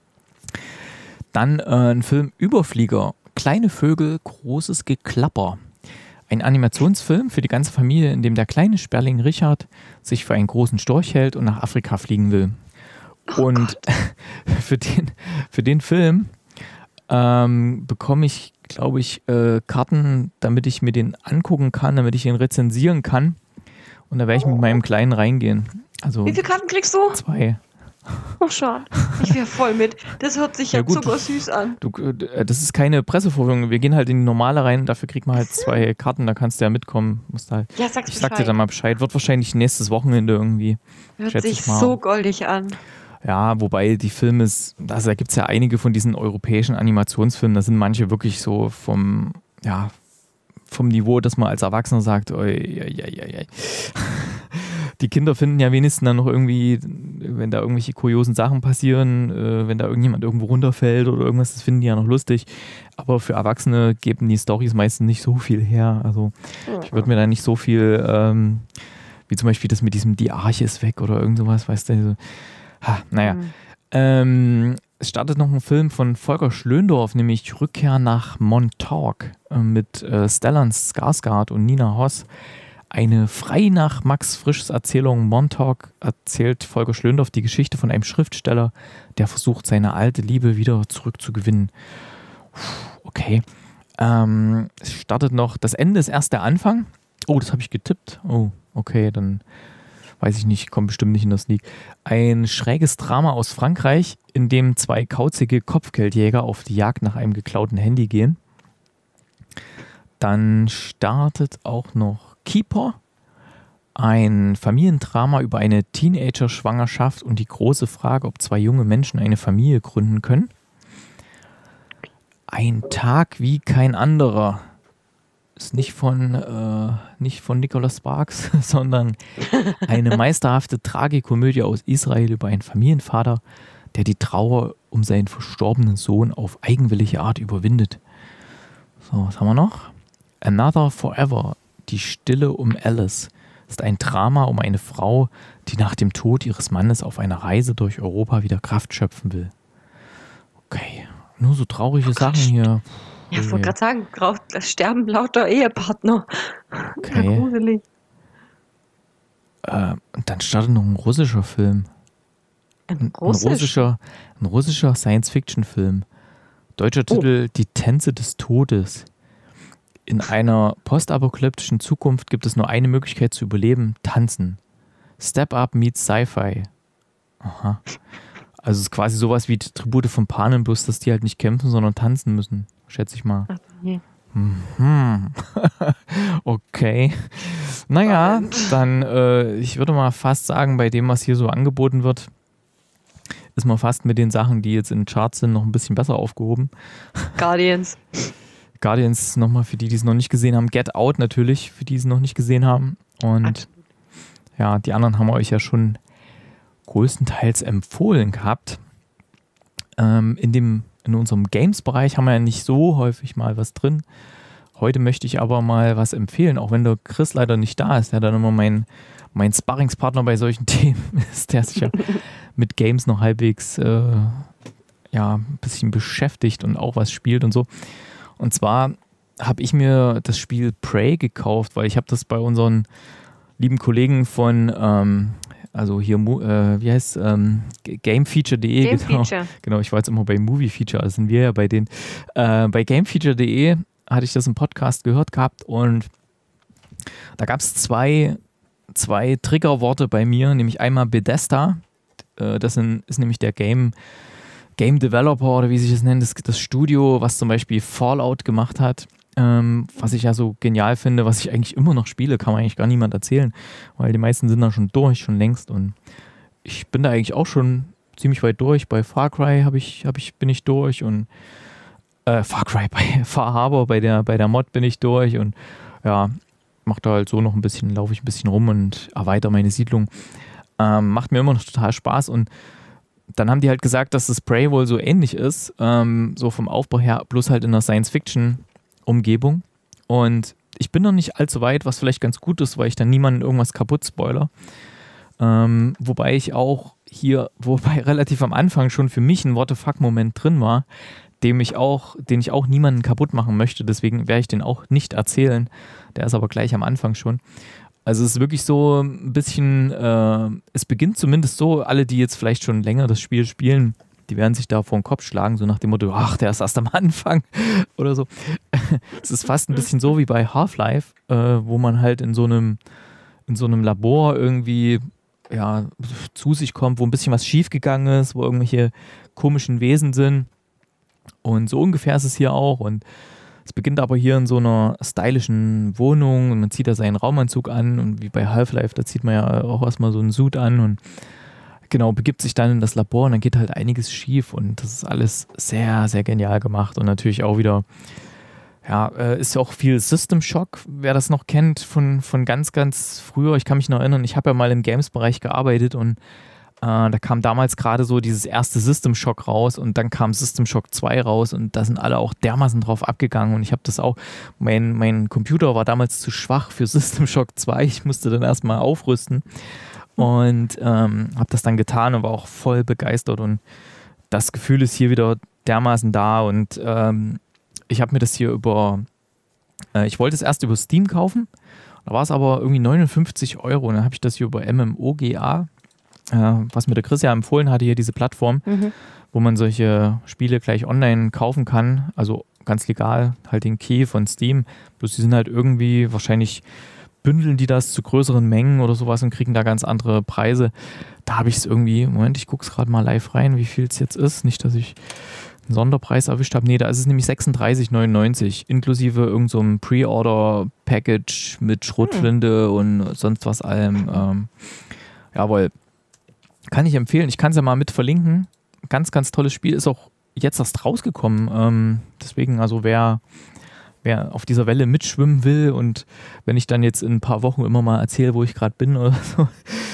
Dann äh, ein Film Überflieger, kleine Vögel, großes Geklapper. Ein Animationsfilm für die ganze Familie, in dem der kleine Sperling Richard sich für einen großen Storch hält und nach Afrika fliegen will. Oh und für den, für den Film ähm, bekomme ich, glaube ich, äh, Karten, damit ich mir den angucken kann, damit ich ihn rezensieren kann. Und da werde ich mit meinem Kleinen reingehen. Also Wie viele Karten kriegst du? zwei. Oh, schade. Ich wäre voll mit. Das hört sich ja, Ja, gut. zuckersüß an. Du, äh, das ist keine Pressevorführung. Wir gehen halt in die normale rein. Dafür kriegt man halt zwei Karten. Da kannst du ja mitkommen. Musst halt, Ja, sag's ich sag dir Bescheid. dann mal Bescheid. Wird wahrscheinlich nächstes Wochenende irgendwie. Hört schätze sich ich mal. so goldig an. Ja, wobei die Filme, ist, also da gibt es ja einige von diesen europäischen Animationsfilmen. Da sind manche wirklich so vom, ja, vom Niveau, dass man als Erwachsener sagt, oi, oi, oi, oi. Die Kinder finden ja wenigstens dann noch irgendwie, wenn da irgendwelche kuriosen Sachen passieren, äh, wenn da irgendjemand irgendwo runterfällt oder irgendwas, das finden die ja noch lustig. Aber für Erwachsene geben die Storys meistens nicht so viel her. Also ich würde mir da nicht so viel, ähm, wie zum Beispiel das mit diesem Die Arche ist weg oder irgend sowas, weißt du. So. Ha, naja. Mhm. Ähm, es startet noch ein Film von Volker Schlöndorff, nämlich Rückkehr nach Montauk äh, mit äh, Stellan Skarsgård und Nina Hoss. Eine frei nach Max Frischs Erzählung Montauk erzählt Volker Schlöndorff die Geschichte von einem Schriftsteller, der versucht, seine alte Liebe wieder zurückzugewinnen. Okay. Ähm, es startet noch, das Ende ist erst der Anfang. Oh, das habe ich getippt. Oh, okay, dann weiß ich nicht, kommt bestimmt nicht in das League. Ein schräges Drama aus Frankreich, in dem zwei kauzige Kopfgeldjäger auf die Jagd nach einem geklauten Handy gehen. Dann startet auch noch Keeper, ein Familiendrama über eine Teenager-Schwangerschaft und die große Frage, ob zwei junge Menschen eine Familie gründen können. Ein Tag wie kein anderer. Ist nicht von, äh, nicht von Nicholas Sparks, sondern eine meisterhafte Tragikomödie aus Israel über einen Familienvater, der die Trauer um seinen verstorbenen Sohn auf eigenwillige Art überwindet. So, was haben wir noch? Another Forever, die Stille um Alice, ist ein Drama um eine Frau, die nach dem Tod ihres Mannes auf einer Reise durch Europa wieder Kraft schöpfen will. Okay, nur so traurige Sachen hier. Ja, ich wollte gerade sagen, grau- da sterben lauter Ehepartner. Okay. Ja, gruselig. Äh, und dann startet noch ein russischer Film. Ein Ein, ein Russisch? russischer, ein russischer Science-Fiction-Film. Deutscher Oh. Titel Die Tänze des Todes. In einer postapokalyptischen Zukunft gibt es nur eine Möglichkeit zu überleben: Tanzen. Step Up meets Sci-Fi. Aha. Also es ist quasi sowas wie die Tribute von Panem, bloß dass die halt nicht kämpfen, sondern tanzen müssen, schätze ich mal. Ach, nee. Mhm. Okay. Naja, dann, äh, ich würde mal fast sagen, bei dem, was hier so angeboten wird, ist man fast mit den Sachen, die jetzt in Charts sind, noch ein bisschen besser aufgehoben. Guardians. Guardians nochmal für die, die es noch nicht gesehen haben. Get Out natürlich, für die es noch nicht gesehen haben. Und ja, die anderen haben wir euch ja schon größtenteils empfohlen gehabt. Ähm, in, dem, in unserem Games-Bereich haben wir ja nicht so häufig mal was drin. Heute möchte ich aber mal was empfehlen, auch wenn der Chris leider nicht da ist, der dann immer mein, mein Sparringspartner bei solchen Themen ist, der sich ja mit Games noch halbwegs äh, ja, ein bisschen beschäftigt und auch was spielt und so. Und zwar habe ich mir das Spiel Prey gekauft, weil ich habe das bei unseren lieben Kollegen von, ähm, also hier, äh, wie heißt ähm, gamefeature punkt de. Game genau, Feature. genau, ich war jetzt immer bei Movie Feature, also sind wir ja bei denen. Äh, bei gamefeature punkt de hatte ich das im Podcast gehört gehabt und da gab es zwei, zwei Triggerworte bei mir, nämlich einmal Bethesda, äh, das sind, ist nämlich der Game, Game Developer oder wie sich das nennt, das, das Studio, was zum Beispiel Fallout gemacht hat. Ähm, was ich ja so genial finde, was ich eigentlich immer noch spiele, kann man eigentlich gar niemand erzählen, weil die meisten sind da schon durch, schon längst und ich bin da eigentlich auch schon ziemlich weit durch. Bei Far Cry hab ich, hab ich, bin ich durch und äh, Far Cry, bei Far Harbor, bei der, bei der Mod bin ich durch und ja, mach da halt so noch ein bisschen, laufe ich ein bisschen rum und erweitere meine Siedlung. Ähm, macht mir immer noch total Spaß und dann haben die halt gesagt, dass das Prey wohl so ähnlich ist, ähm, so vom Aufbau her, bloß halt in der Science-Fiction Umgebung und ich bin noch nicht allzu weit, was vielleicht ganz gut ist, weil ich dann niemanden irgendwas kaputt spoiler. Ähm, wobei ich auch hier, wobei relativ am Anfang schon für mich ein What the fuck-Moment drin war, dem ich auch, den ich auch niemanden kaputt machen möchte, deswegen werde ich den auch nicht erzählen. Der ist aber gleich am Anfang schon. Also es ist wirklich so ein bisschen, äh, es beginnt zumindest so, alle, die jetzt vielleicht schon länger das Spiel spielen, die werden sich da vor den Kopf schlagen, so nach dem Motto, ach, der ist erst am Anfang oder so. Es ist fast ein bisschen so wie bei Half-Life, äh, wo man halt in so einem in so einem Labor irgendwie ja, zu sich kommt, wo ein bisschen was schiefgegangen ist, wo irgendwelche komischen Wesen sind. Und so ungefähr ist es hier auch. Und es beginnt aber hier in so einer stylischen Wohnung und man zieht da seinen Raumanzug an und wie bei Half-Life, da zieht man ja auch erstmal so einen Suit an und genau, begibt sich dann in das Labor und dann geht halt einiges schief und das ist alles sehr, sehr genial gemacht und natürlich auch wieder, ja, äh, ist ja auch viel System Shock, wer das noch kennt von, von ganz, ganz früher. Ich kann mich noch erinnern, ich habe ja mal im Games-Bereich gearbeitet und äh, da kam damals gerade so dieses erste System Shock raus und dann kam System Shock zwei raus und da sind alle auch dermaßen drauf abgegangen und ich habe das auch, mein, mein Computer war damals zu schwach für System Shock zwei, ich musste dann erstmal aufrüsten. Und ähm, habe das dann getan und war auch voll begeistert und das Gefühl ist hier wieder dermaßen da und ähm, ich habe mir das hier über, äh, ich wollte es erst über Steam kaufen, da war es aber irgendwie neunundfünfzig Euro und dann habe ich das hier über M M O G A, äh, was mir der Chris ja empfohlen hatte, hier diese Plattform, mhm. wo man solche Spiele gleich online kaufen kann, also ganz legal, halt den Key von Steam, bloß die sind halt irgendwie wahrscheinlich bündeln die das zu größeren Mengen oder sowas und kriegen da ganz andere Preise. Da habe ich es irgendwie, Moment, ich gucke es gerade mal live rein, wie viel es jetzt ist. Nicht, dass ich einen Sonderpreis erwischt habe. Nee, da ist es nämlich sechsunddreißig neunundneunzig, inklusive irgendeinem so Pre-Order-Package mit Schrotflinte hm. und sonst was allem. Ähm, jawohl, kann ich empfehlen. Ich kann es ja mal mit verlinken. Ganz, ganz tolles Spiel. Ist auch jetzt erst rausgekommen. Ähm, deswegen, also wer... wer auf dieser Welle mitschwimmen will und wenn ich dann jetzt in ein paar Wochen immer mal erzähle, wo ich gerade bin oder so,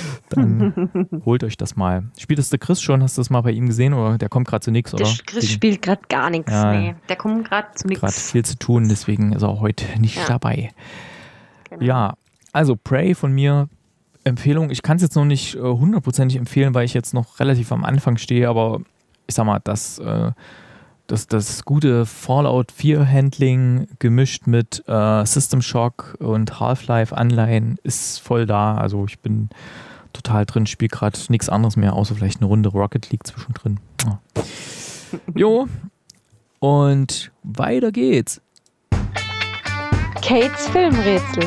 dann holt euch das mal. Spielt das der Chris schon? Hast du das mal bei ihm gesehen oder der kommt gerade zu nichts? Der Chris spielt gerade gar nichts. Ja, nee. Der kommt gerade zu nichts. Gerade viel zu tun, deswegen ist er heute nicht ja. dabei. Genau. Ja, also Prey von mir, Empfehlung. Ich kann es jetzt noch nicht äh, hundertprozentig empfehlen, weil ich jetzt noch relativ am Anfang stehe, aber ich sag mal, das äh, Das, das gute Fallout vier Handling gemischt mit äh, System Shock und Half-Life-Anleihen ist voll da. Also ich bin total drin, spiele gerade nichts anderes mehr, außer vielleicht eine Runde Rocket League zwischendrin. Ja. Jo, und weiter geht's. Kates Filmrätsel.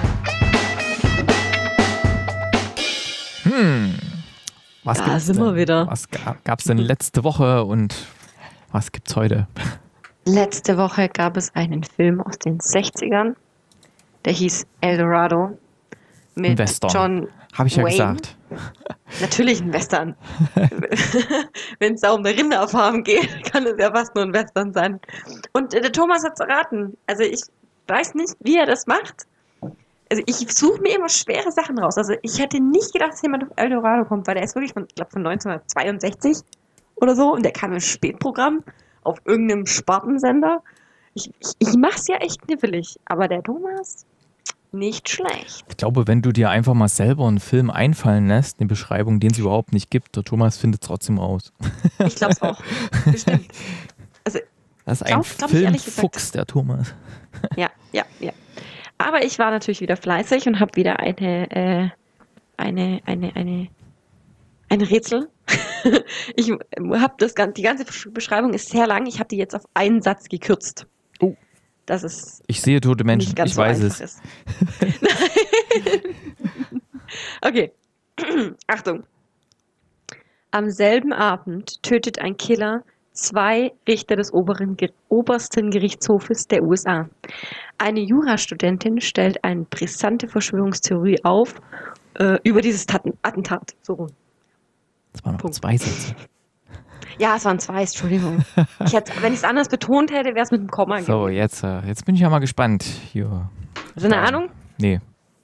Hm, was da gibt's sind denn? wir wieder. Was gab es denn letzte Woche und was gibt's heute? Letzte Woche gab es einen Film aus den sechzigern, der hieß El Dorado mit Western. John Habe ich ja Wayne. gesagt. Natürlich ein Western. Wenn es da um eine Rinderfarm geht, kann es ja fast nur ein Western sein. Und äh, der Thomas hat es erraten. Also ich weiß nicht, wie er das macht. Also ich suche mir immer schwere Sachen raus. Also ich hätte nicht gedacht, dass jemand auf El Dorado kommt, weil der ist wirklich von, ich glaube, von neunzehnhundertzweiundsechzig oder so und der kam im Spätprogramm auf irgendeinem Spartensender. Ich, ich, ich mach's ja echt knifflig, aber der Thomas, nicht schlecht. Ich glaube, wenn du dir einfach mal selber einen Film einfallen lässt, eine Beschreibung, den es überhaupt nicht gibt, der Thomas findet es trotzdem raus. Ich glaub's auch. Bestimmt. Also, das ist glaub, ein glaub Filmfuchs, der Thomas. ja, ja. Aber ich war natürlich wieder fleißig und habe wieder eine, äh, eine, eine, eine, ein Rätsel. Ich habe das gan- die ganze Beschreibung ist sehr lang. Ich habe die jetzt auf einen Satz gekürzt. Oh. Das ist Ich sehe tote Menschen, nicht ganz ich so weiß einfach es. ist. Okay. Achtung. Am selben Abend tötet ein Killer zwei Richter des oberen, Ge- obersten Gerichtshofes der U S A. Eine Jurastudentin stellt eine brisante Verschwörungstheorie auf äh, über dieses Taten- Attentat. So rum. Das waren noch Punkt. zwei Sätze. Ja, es waren zwei, Entschuldigung. Ich hätte, wenn ich es anders betont hätte, wäre es mit dem Komma So, gewesen. jetzt, äh, jetzt bin ich ja mal gespannt. Hier. Hast du eine Ahnung? Nee.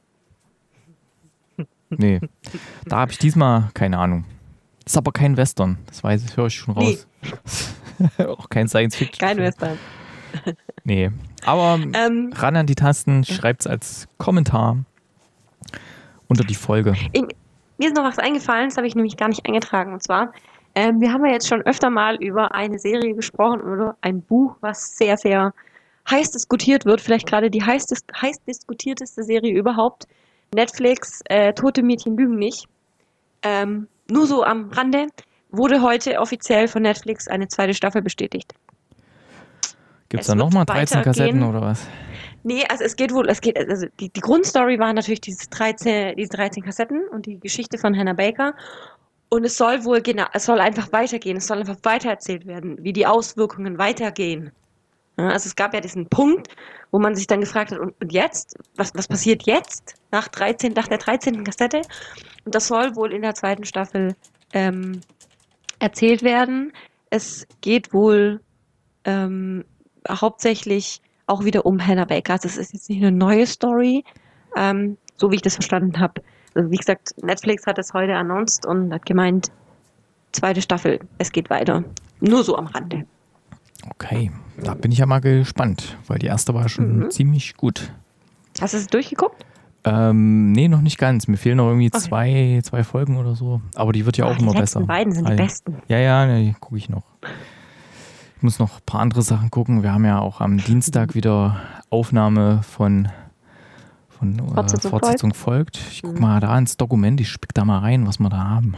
Nee. Da habe ich diesmal keine Ahnung. Ist aber kein Western. Das weiß ich, höre ich schon raus. Auch kein Science Fiction. Kein Western. Nee. Aber Ähm, ran an die Tasten, schreibt es als Kommentar unter die Folge. Ich, mir ist noch was eingefallen, das habe ich nämlich gar nicht eingetragen. Und zwar, ähm, wir haben ja jetzt schon öfter mal über eine Serie gesprochen oder ein Buch, was sehr, sehr heiß diskutiert wird. Vielleicht gerade die heiß, dis heiß diskutierteste Serie überhaupt. Netflix, äh, Tote Mädchen lügen nicht. Ähm, nur so am Rande wurde heute offiziell von Netflix eine zweite Staffel bestätigt. Gibt es Es da wird nochmal dreizehn Kassetten weitergehen. oder was? Nee, also es geht wohl, es geht, also die, die Grundstory war natürlich dieses dreizehn, diese dreizehn Kassetten und die Geschichte von Hannah Baker. Und es soll wohl genau, es soll einfach weitergehen, es soll einfach weitererzählt werden, wie die Auswirkungen weitergehen. Ja, also es gab ja diesen Punkt, wo man sich dann gefragt hat, und, und jetzt? Was, was passiert jetzt? Nach dreizehn, nach der dreizehnten Kassette? Und das soll wohl in der zweiten Staffel ähm, erzählt werden. Es geht wohl ähm, hauptsächlich auch wieder um Hannah Baker. Also es ist jetzt nicht eine neue Story, ähm, so wie ich das verstanden habe. Also wie gesagt, Netflix hat es heute announced und hat gemeint, zweite Staffel, es geht weiter. Nur so am Rande. Okay, da bin ich ja mal gespannt, weil die erste war schon Mhm. ziemlich gut. Hast du es durchgeguckt? Ähm, nee, noch nicht ganz. Mir fehlen noch irgendwie Okay. zwei, zwei Folgen oder so. Aber die wird ja Ah, auch die immer letzten besser. beiden sind die Ah, ja. besten. Ja, ja, ne, gucke ich noch. Ich muss noch ein paar andere Sachen gucken. Wir haben ja auch am Dienstag wieder Aufnahme von, von äh, Fortsetzung Fortsetzung folgt. Ich gucke Mhm. mal da ins Dokument, ich spick da mal rein, was wir da haben.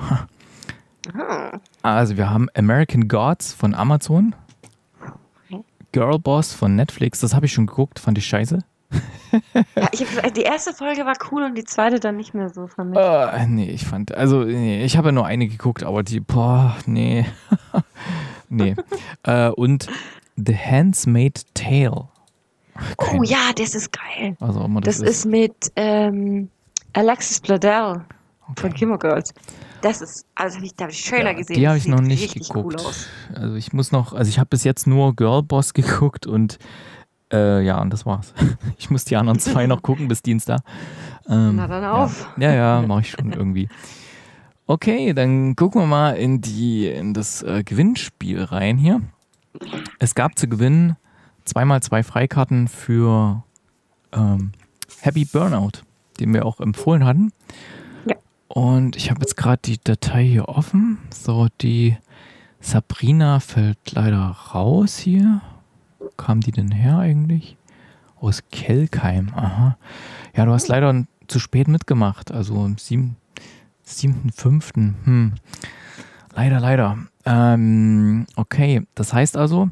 Ah, Also wir haben American Gods von Amazon, okay. Girlboss von Netflix, das habe ich schon geguckt, fand ich scheiße. Ja, ich hab, die erste Folge war cool und die zweite dann nicht mehr so, fand ich. Äh, nee, ich fand, also nee, ich habe ja nur eine geguckt, aber die, boah, nee. nee. äh, und The Handmaid's Tale. Oh Keine- ja, das ist geil. Also immer das, Das ist mit ähm, Alexis Bledel von okay. Gilmore Girls. Das ist, also hab ich, da habe ich Trailer Ja, gesehen. die das habe ich sieht noch nicht richtig geguckt. Cool aus. Also ich muss noch, also ich habe bis jetzt nur Girlboss geguckt und äh, ja, und das war's. Ich muss die anderen zwei noch gucken bis Dienstag. Ähm, Na dann auf. Ja, ja, ja mache ich schon irgendwie. Okay, dann gucken wir mal in die in das äh, Gewinnspiel rein hier. Es gab zu gewinnen zweimal zwei Freikarten für ähm, Happy Burnout, den wir auch empfohlen hatten. Ja. Und ich habe jetzt gerade die Datei hier offen. So, die Sabrina fällt leider raus hier. Wo kam die denn her eigentlich? Aus Kelkheim, aha. Ja, du hast leider zu spät mitgemacht, also am siebten fünften Hm. Leider, leider. Ähm, okay, das heißt also,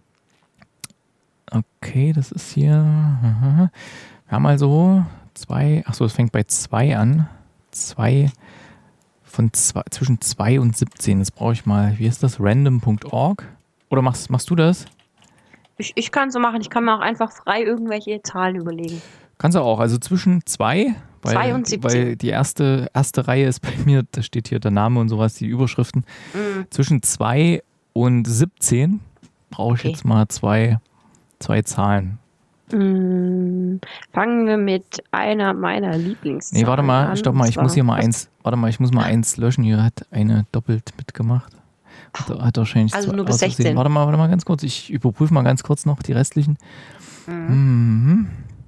okay, das ist hier, aha. Wir haben also zwei, achso, es fängt bei zwei an. Zwei von zwei, zwischen zwei und siebzehn. Jetzt brauche ich mal, wie ist das? random punkt org? Oder machst, machst du das? Ich, ich kann so machen, ich kann mir auch einfach frei irgendwelche Zahlen überlegen. Kannst du auch, also zwischen zwei, weil, Zwei und siebzehn. weil die erste, erste Reihe ist bei mir, da steht hier der Name und sowas, die Überschriften. Mhm. Zwischen zwei und siebzehn brauche ich Okay. jetzt mal zwei, zwei Zahlen. Mm, fangen wir mit einer meiner Lieblingszahlen Nee, warte mal, an. stopp mal, und ich muss zwar- hier mal eins, warte mal, ich muss mal eins löschen. Hier hat eine doppelt mitgemacht. Hat, hat wahrscheinlich Also zwei nur bis aus Versehen- sechzehn. Warte mal, warte mal ganz kurz. Ich überprüfe mal ganz kurz noch die restlichen. Mhm. Mhm.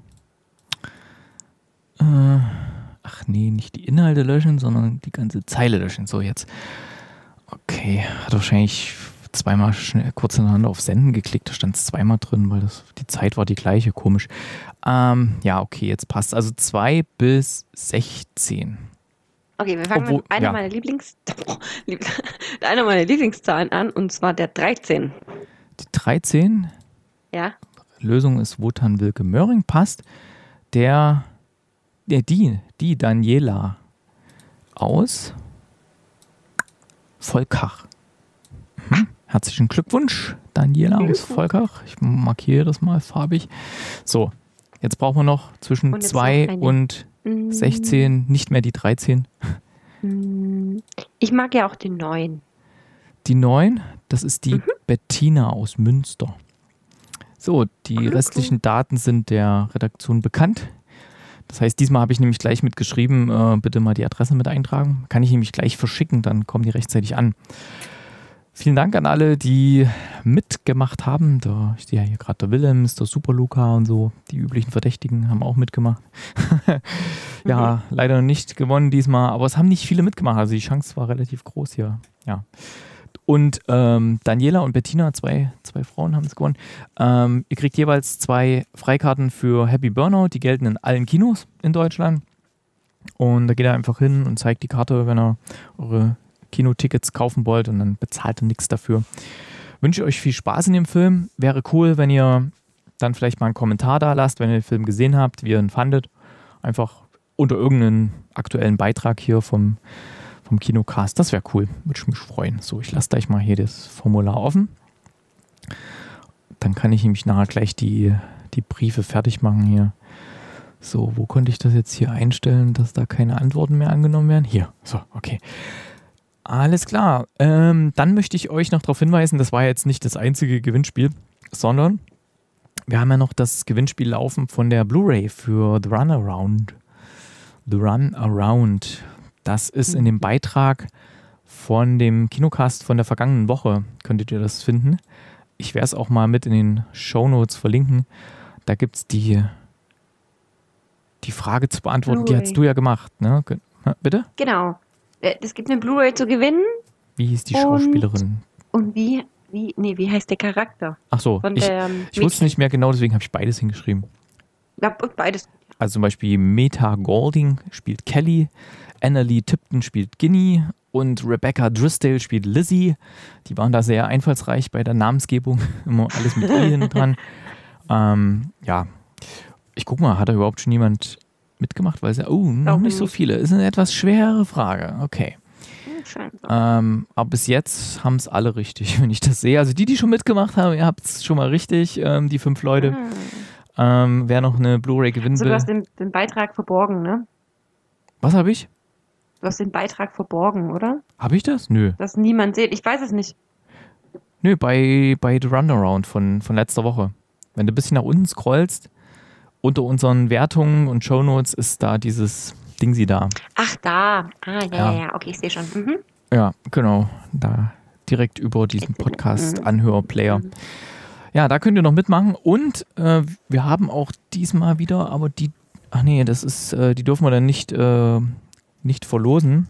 Äh, ach nee, nicht die Inhalte löschen, sondern die ganze Zeile löschen. So jetzt. Okay, hat wahrscheinlich zweimal schnell kurz hintereinander auf Senden geklickt. Da stand es zweimal drin, weil das, die Zeit war die gleiche. Komisch. Ähm, ja, okay, jetzt passt. Also zwei bis sechzehn. Okay, wir fangen Obwohl- mit einer ja. meiner Lieblings einer meiner Lieblingszahlen an, und zwar der dreizehn. Die dreizehn, Ja? Lösung ist Wotan Wilke Möhring, passt. Der, der die, die Daniela aus Volkach. Mhm. Herzlichen Glückwunsch, Daniela aus Volkach. Ich markiere das mal farbig. So, jetzt brauchen wir noch zwischen Und jetzt zwei noch eine. und Mm, sechzehn, nicht mehr die dreizehn. mm, Ich mag ja auch den neun. Die neun, das ist die Mhm. Bettina aus Münster. So, die Cool, restlichen Daten sind der Redaktion bekannt. Das heißt, diesmal habe ich nämlich gleich mitgeschrieben, äh, bitte mal die Adresse mit eintragen. Kann ich nämlich gleich verschicken, dann kommen die rechtzeitig an. Vielen Dank an alle, die mitgemacht haben. Da ist ja hier gerade der Willems, der Super Luca und so. Die üblichen Verdächtigen haben auch mitgemacht. Ja, leider nicht gewonnen diesmal, aber es haben nicht viele mitgemacht. Also die Chance war relativ groß hier. Ja. Und ähm, Daniela und Bettina, zwei, zwei Frauen, haben es gewonnen. Ähm, ihr kriegt jeweils zwei Freikarten für Happy Burnout. Die gelten in allen Kinos in Deutschland. Und da geht ihr einfach hin und zeigt die Karte, wenn ihr eure Kinotickets kaufen wollt, und dann bezahlt ihr nichts dafür. Wünsche euch viel Spaß in dem Film. Wäre cool, wenn ihr dann vielleicht mal einen Kommentar da lasst, wenn ihr den Film gesehen habt, wie ihr ihn fandet. Einfach unter irgendeinen aktuellen Beitrag hier vom, vom Kinocast. Das wäre cool. Würde ich mich freuen. So, ich lasse gleich mal hier das Formular offen. Dann kann ich nämlich nachher gleich die, die Briefe fertig machen hier. So, wo konnte ich das jetzt hier einstellen, dass da keine Antworten mehr angenommen werden? Hier. So, okay. Alles klar. Ähm, dann möchte ich euch noch darauf hinweisen, das war jetzt nicht das einzige Gewinnspiel, sondern wir haben ja noch das Gewinnspiel laufen von der Blu-ray für The Runaround. The Runaround. Das ist in dem Beitrag von dem Kinocast von der vergangenen Woche. Könntet ihr das finden? Ich werde es auch mal mit in den Shownotes verlinken. Da gibt es die, die Frage zu beantworten. Die Blu-ray. hast du ja gemacht, ne? Ge- Hä, Bitte? Genau. Äh, Es gibt eine Blu-ray zu gewinnen. Wie hieß die Und- Schauspielerin? Und wie, wie, nee, wie heißt der Charakter? Ach so, Von ich, der ich wusste nicht mehr genau, deswegen habe ich beides hingeschrieben. Ja, beides. Also zum Beispiel Meta Golding spielt Kelly, Annalie Tipton spielt Ginny und Rebecca Drisdale spielt Lizzie. Die waren da sehr einfallsreich bei der Namensgebung. Immer alles mit I hinten dran. Ähm, ja, ich guck mal, hat da überhaupt schon jemand mitgemacht? Weil sie, oh, noch Auch nicht so nicht. viele. Ist eine etwas schwere Frage. Okay. Hm, scheinbar. Ähm, aber bis jetzt haben es alle richtig, wenn ich das sehe. Also die, die schon mitgemacht haben, ihr habt es schon mal richtig, ähm, die fünf Leute. Hm. Ähm, wer noch eine Blu-ray gewinnen So, du will. hast den, den Beitrag verborgen, ne? Was habe ich? Du hast den Beitrag verborgen, oder? Habe ich das? Nö. Dass niemand sieht. Ich weiß es nicht. Nö, bei, bei The Runaround von, von letzter Woche. Wenn du ein bisschen nach unten scrollst, unter unseren Wertungen und Shownotes ist da dieses Dingsi da. Ach, da. Ah, ja, Ja. ja, ja. Okay, ich sehe schon. Mhm. Ja, genau. Da direkt über diesen Podcast-Anhör-Player. Ja, da könnt ihr noch mitmachen. Und äh, wir haben auch diesmal wieder, aber die, ach nee, das ist, äh, die dürfen wir dann nicht, äh, nicht verlosen.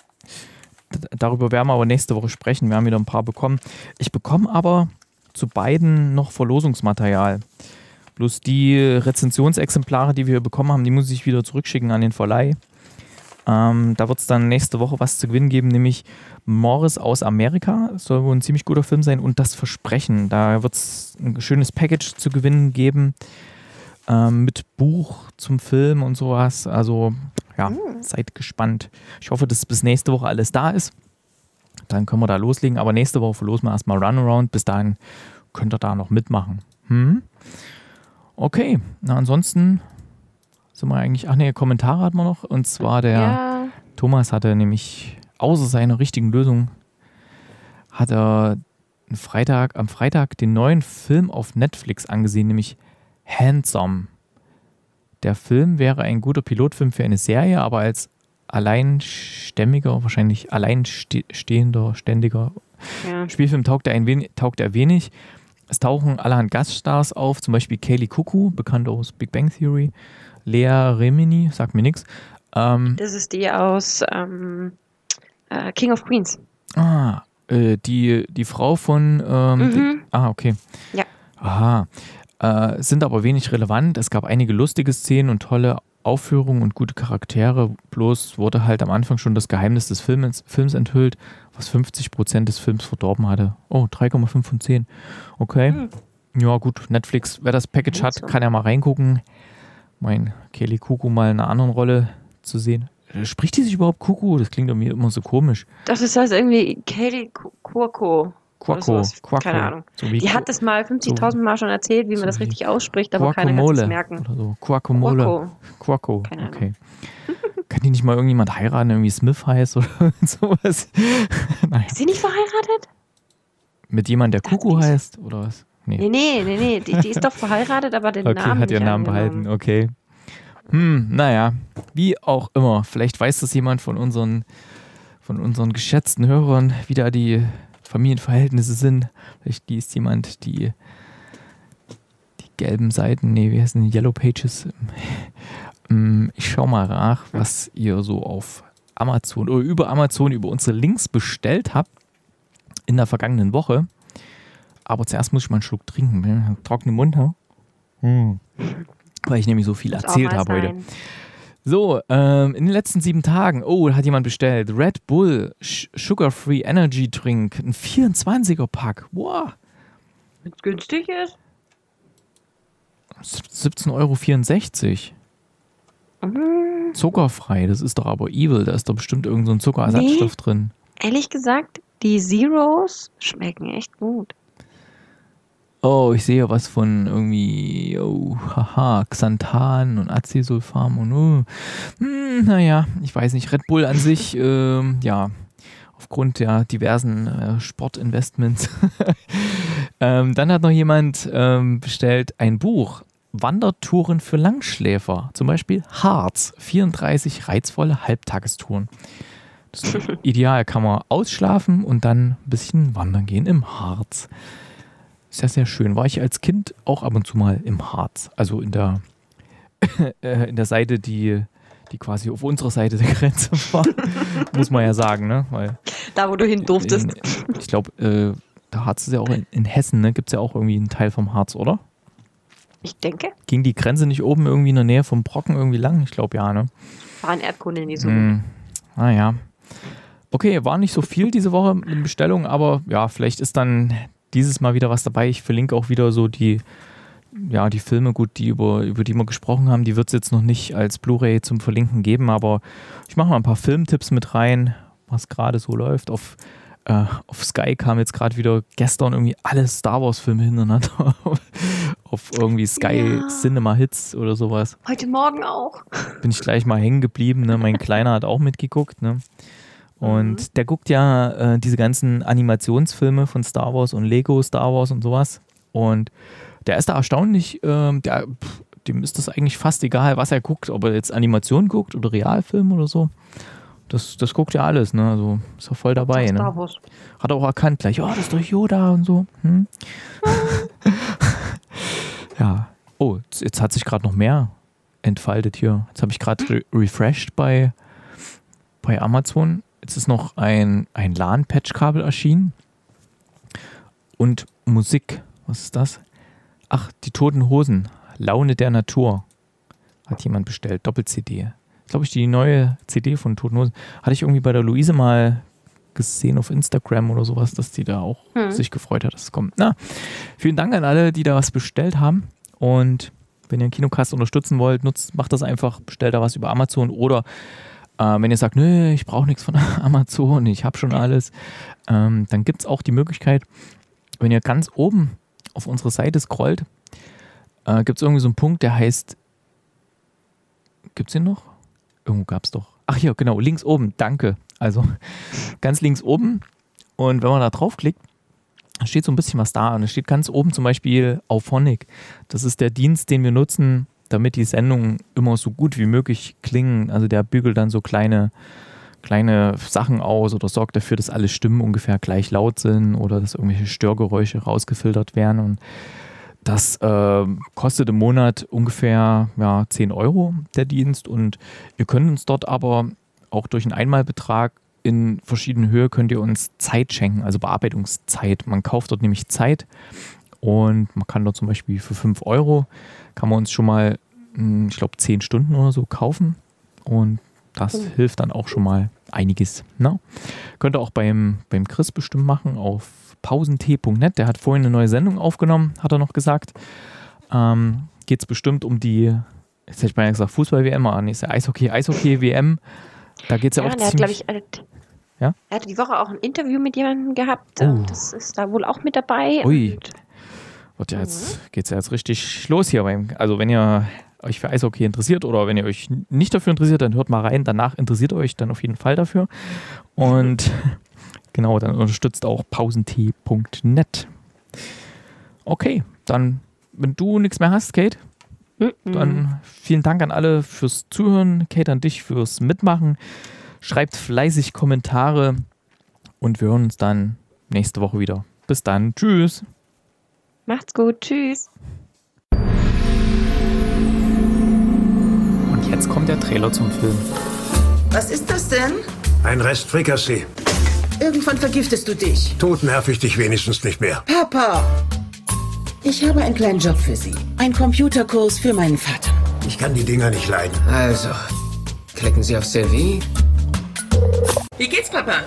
D- Darüber werden wir aber nächste Woche sprechen. Wir haben wieder ein paar bekommen. Ich bekomme aber zu beiden noch Verlosungsmaterial. Bloß die Rezensionsexemplare, die wir bekommen haben, die muss ich wieder zurückschicken an den Verleih. Ähm, da wird es dann nächste Woche was zu gewinnen geben, nämlich Morris aus Amerika. Das soll wohl ein ziemlich guter Film sein. Und Das Versprechen. Da wird es ein schönes Package zu gewinnen geben. Ähm, mit Buch zum Film und sowas. Also, ja, seid gespannt. Ich hoffe, dass bis nächste Woche alles da ist. Dann können wir da loslegen. Aber nächste Woche verlosen wir erstmal Runaround. Bis dahin könnt ihr da noch mitmachen. Hm? Okay, na ansonsten sind wir eigentlich, ach nee, Kommentare hatten wir noch. Und zwar der Ja. Thomas hatte nämlich außer seiner richtigen Lösung hat er einen Freitag, am Freitag den neuen Film auf Netflix angesehen, nämlich Handsome. Der Film wäre ein guter Pilotfilm für eine Serie, aber als alleinstämmiger, wahrscheinlich alleinstehender, ständiger Ja. Spielfilm taugt er, ein wenig, taugt er wenig. Es tauchen allerhand Gaststars auf, zum Beispiel Kaylee Cuoco, bekannt aus Big Bang Theory, Lea Remini, sagt mir nichts. Ähm, Das ist die aus ähm, äh, King of Queens. ah, Äh, die, die Frau von... Ähm, Mhm. die, ah, okay. Ja. Aha. Äh, sind aber wenig relevant. Es gab einige lustige Szenen und tolle Aufführungen und gute Charaktere. Bloß wurde halt am Anfang schon das Geheimnis des Films, Films enthüllt, was fünfzig Prozent des Films verdorben hatte. Oh, drei Komma fünf von zehn. Okay. Hm. Ja gut, Netflix, wer das Package hat, So. kann ja mal reingucken. Mein Kelly Kuku mal in einer anderen Rolle zu sehen. Spricht die sich überhaupt Kuku? Das klingt mir immer so komisch. Das ist heißt irgendwie Katie Quirko. Quacko, sowas. Quacko. Keine Ahnung. So wie Die hat das mal fünfzigtausend Mal schon erzählt, wie man so das wie richtig ausspricht, aber keiner kann Guacamole es merken. oder so. Guacamole. Quacko. Quacko, Keine Ahnung. okay. Kann die nicht mal irgendjemand heiraten, der irgendwie Smith heißt oder sowas? Nein. Ist sie nicht verheiratet? Mit jemandem, der Kuku nicht. heißt oder was? Nee, nee, nee, nee. Die, die ist doch verheiratet, aber den Okay, Namen hat ihren nicht Namen angenommen. behalten, okay. Hm, naja, wie auch immer. Vielleicht weiß das jemand von unseren, von unseren geschätzten Hörern, wie da die Familienverhältnisse sind. Vielleicht liest jemand die, die gelben Seiten, nee, wie heißen die, Yellow Pages. Hm, Ich schau mal nach, was ihr so auf Amazon oder über Amazon, über unsere Links bestellt habt in der vergangenen Woche. Aber zuerst muss ich mal einen Schluck trinken. Ich hab trockenen Mund. Ja? Hm. Weil ich nämlich so viel Muss auch erzählt mal habe heute. sein. So, ähm, in den letzten sieben Tagen, oh, hat jemand bestellt. Red Bull Sh- Sugar-Free Energy Drink, ein vierundzwanziger Pack. Wow. Wenn es günstig ist. siebzehn Euro vierundsechzig. Mhm. Zuckerfrei, das ist doch aber evil. Da ist doch bestimmt irgend so ein Zuckerersatzstoff Nee. drin. Ehrlich gesagt, die Zeros schmecken echt gut. Oh, ich sehe was von irgendwie, oh, haha, Xanthan und Acesulfam und, oh, hm, naja, ich weiß nicht, Red Bull an sich, ähm, ja, aufgrund der diversen äh, Sportinvestments. ähm, dann hat noch jemand ähm, bestellt ein Buch, Wandertouren für Langschläfer, zum Beispiel Harz, vierunddreißig reizvolle Halbtagestouren. Das ist ideal, kann man ausschlafen und dann ein bisschen wandern gehen im Harz. Sehr, sehr schön. War ich als Kind auch ab und zu mal im Harz. Also in der, äh, in der Seite, die, die quasi auf unserer Seite der Grenze war. Muss man ja sagen, ne? Weil Da, wo du hin durftest. in, ich glaube, äh, der Harz ist ja auch in, in Hessen, ne? Gibt es ja auch irgendwie einen Teil vom Harz, oder? Ich denke, Ging die Grenze nicht oben irgendwie in der Nähe vom Brocken irgendwie lang? Ich glaube ja, ne? war in Erdkunde nie so gut. Hm, naja. Okay, war nicht so viel diese Woche mit Bestellungen, aber ja, vielleicht ist dann dieses Mal wieder was dabei. Ich verlinke auch wieder so die, ja, die Filme, gut, die über, über die wir gesprochen haben. Die wird es jetzt noch nicht als Blu-ray zum Verlinken geben, aber ich mache mal ein paar Filmtipps mit rein, was gerade so läuft. Auf, äh, auf Sky kam jetzt gerade wieder gestern irgendwie alle Star Wars-Filme hintereinander auf irgendwie Sky Ja. Cinema Hits oder sowas. Heute Morgen auch. Bin ich gleich mal hängen geblieben. Ne? Mein Kleiner hat auch mitgeguckt. Ne? Und Mhm. der guckt ja äh, diese ganzen Animationsfilme von Star Wars und Lego Star Wars und sowas. Und der ist da erstaunlich, ähm, der, pff, dem ist das eigentlich fast egal, was er guckt, ob er jetzt Animation guckt oder Realfilm oder so. Das, das guckt ja alles, ne? Also ist er voll dabei. Star Ne? Wars. Hat er auch erkannt gleich, oh, das ist doch Yoda und so. Hm? Ja. Oh, jetzt, jetzt hat sich gerade noch mehr entfaltet hier. Jetzt habe ich gerade re refreshed bei, bei Amazon. Jetzt ist noch ein, ein LAN-Patch-Kabel erschienen. Und Musik. Was ist das? Ach, die Toten Hosen. Laune der Natur. Hat jemand bestellt. Doppel-C D. Glaube ich, die neue C D von Toten Hosen. Hatte ich irgendwie bei der Luise mal gesehen auf Instagram oder sowas, dass die da auch Hm. sich gefreut hat, dass es kommt. Na, vielen Dank an alle, die da was bestellt haben. Und wenn ihr den Kinocast unterstützen wollt, nutzt, macht das einfach, bestellt da was über Amazon oder äh, wenn ihr sagt, nö, ich brauche nichts von Amazon, ich habe schon alles, ähm, dann gibt es auch die Möglichkeit, wenn ihr ganz oben auf unsere Seite scrollt, äh, gibt es irgendwie so einen Punkt, der heißt, gibt es den noch? Irgendwo gab es doch. Ach hier, genau, links oben, danke. Also ganz links oben und wenn man da draufklickt, steht so ein bisschen was da und es steht ganz oben zum Beispiel Auphonic. Das ist der Dienst, den wir nutzen, damit die Sendungen immer so gut wie möglich klingen. Also der bügelt dann so kleine, kleine Sachen aus oder sorgt dafür, dass alle Stimmen ungefähr gleich laut sind oder dass irgendwelche Störgeräusche rausgefiltert werden. Und das äh, kostet im Monat ungefähr ja, zehn Euro der Dienst und ihr könnt uns dort aber auch durch einen Einmalbetrag in verschiedenen Höhe könnt ihr uns Zeit schenken, also Bearbeitungszeit. Man kauft dort nämlich Zeit und man kann dort zum Beispiel für fünf Euro, kann man uns schon mal, ich glaube, zehn Stunden oder so kaufen und das mhm. hilft dann auch schon mal einiges. Ne? Könnt ihr auch beim, beim Chris bestimmt machen auf pausentee punkt net. Der hat vorhin eine neue Sendung aufgenommen, hat er noch gesagt. Ähm, geht es bestimmt um die, jetzt hätte ich mal gesagt, Fußball-W M, ah, nee, ist ja Eishockey, Eishockey-W M. Da geht es ja, ja auch der ziemlich... Hat, ich, ja? Er hatte die Woche auch ein Interview mit jemandem gehabt. Oh. Das ist da wohl auch mit dabei. Ui. Und ja, jetzt mhm. geht es ja jetzt richtig los hier. Beim, also wenn ihr euch für Eishockey interessiert oder wenn ihr euch nicht dafür interessiert, dann hört mal rein. Danach interessiert ihr euch dann auf jeden Fall dafür. Und genau, dann unterstützt auch pausentee punkt net. Okay, dann, wenn du nichts mehr hast, Kate, mhm. dann vielen Dank an alle fürs Zuhören. Kate, an dich fürs Mitmachen. Schreibt fleißig Kommentare und wir hören uns dann nächste Woche wieder. Bis dann. Tschüss. Macht's gut. Tschüss. Und jetzt kommt der Trailer zum Film. Was ist das denn? Ein Rest Frikassee. Irgendwann vergiftest du dich. Tot nerv ich dich wenigstens nicht mehr. Papa, ich habe einen kleinen Job für Sie. Ein Computerkurs für meinen Vater. Ich kann die Dinger nicht leiden. Also, klicken Sie auf Sylvie. Wie geht's, Papa?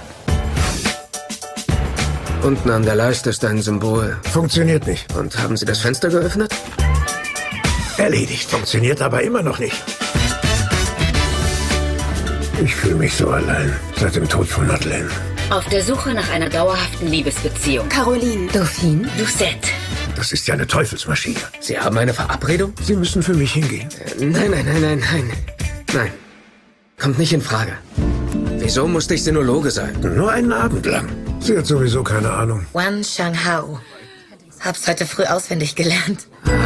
Unten an der Leiste ist ein Symbol. Funktioniert nicht. Und haben Sie das Fenster geöffnet? Erledigt. Funktioniert aber immer noch nicht. Ich fühle mich so allein seit dem Tod von Madeleine. Auf der Suche nach einer dauerhaften Liebesbeziehung. Caroline. Dauphine. Lucette. Das ist ja eine Teufelsmaschine. Sie haben eine Verabredung? Sie müssen für mich hingehen. Äh, nein, nein, nein, nein, nein. Nein. Kommt nicht in Frage. Wieso musste ich Sinologe sein? Nur einen Abend lang. Sie hat sowieso keine Ahnung. Wan Shanghao. Hab's heute früh auswendig gelernt.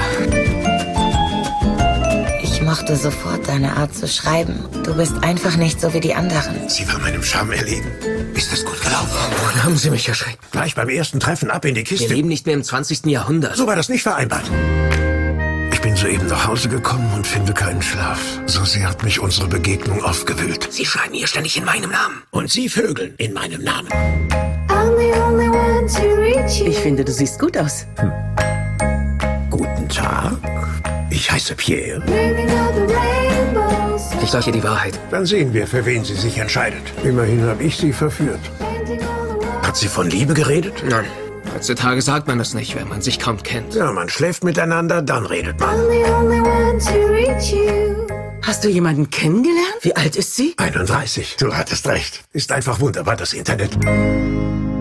Ich mochte sofort deine Art zu schreiben. Du bist einfach nicht so wie die anderen. Sie war meinem Charme erlegen. Ist das gut gelaufen? Wann haben Sie mich erschreckt? Gleich beim ersten Treffen ab in die Kiste. Wir leben nicht mehr im zwanzigsten Jahrhundert. So war das nicht vereinbart. Ich bin soeben nach Hause gekommen und finde keinen Schlaf. So sehr hat mich unsere Begegnung aufgewühlt. Sie schreiben hier ständig in meinem Namen. Und Sie vögeln in meinem Namen. Ich finde, du siehst gut aus. Hm. Guten Tag. Ich heiße Pierre. Ich sage ihr die Wahrheit. Dann sehen wir, für wen sie sich entscheidet. Immerhin habe ich sie verführt. Hat sie von Liebe geredet? Nein. Heutzutage sagt man das nicht, wenn man sich kaum kennt. Ja, man schläft miteinander, dann redet man. Hast du jemanden kennengelernt? Wie alt ist sie? einunddreißig. Du hattest recht. Ist einfach wunderbar, das Internet.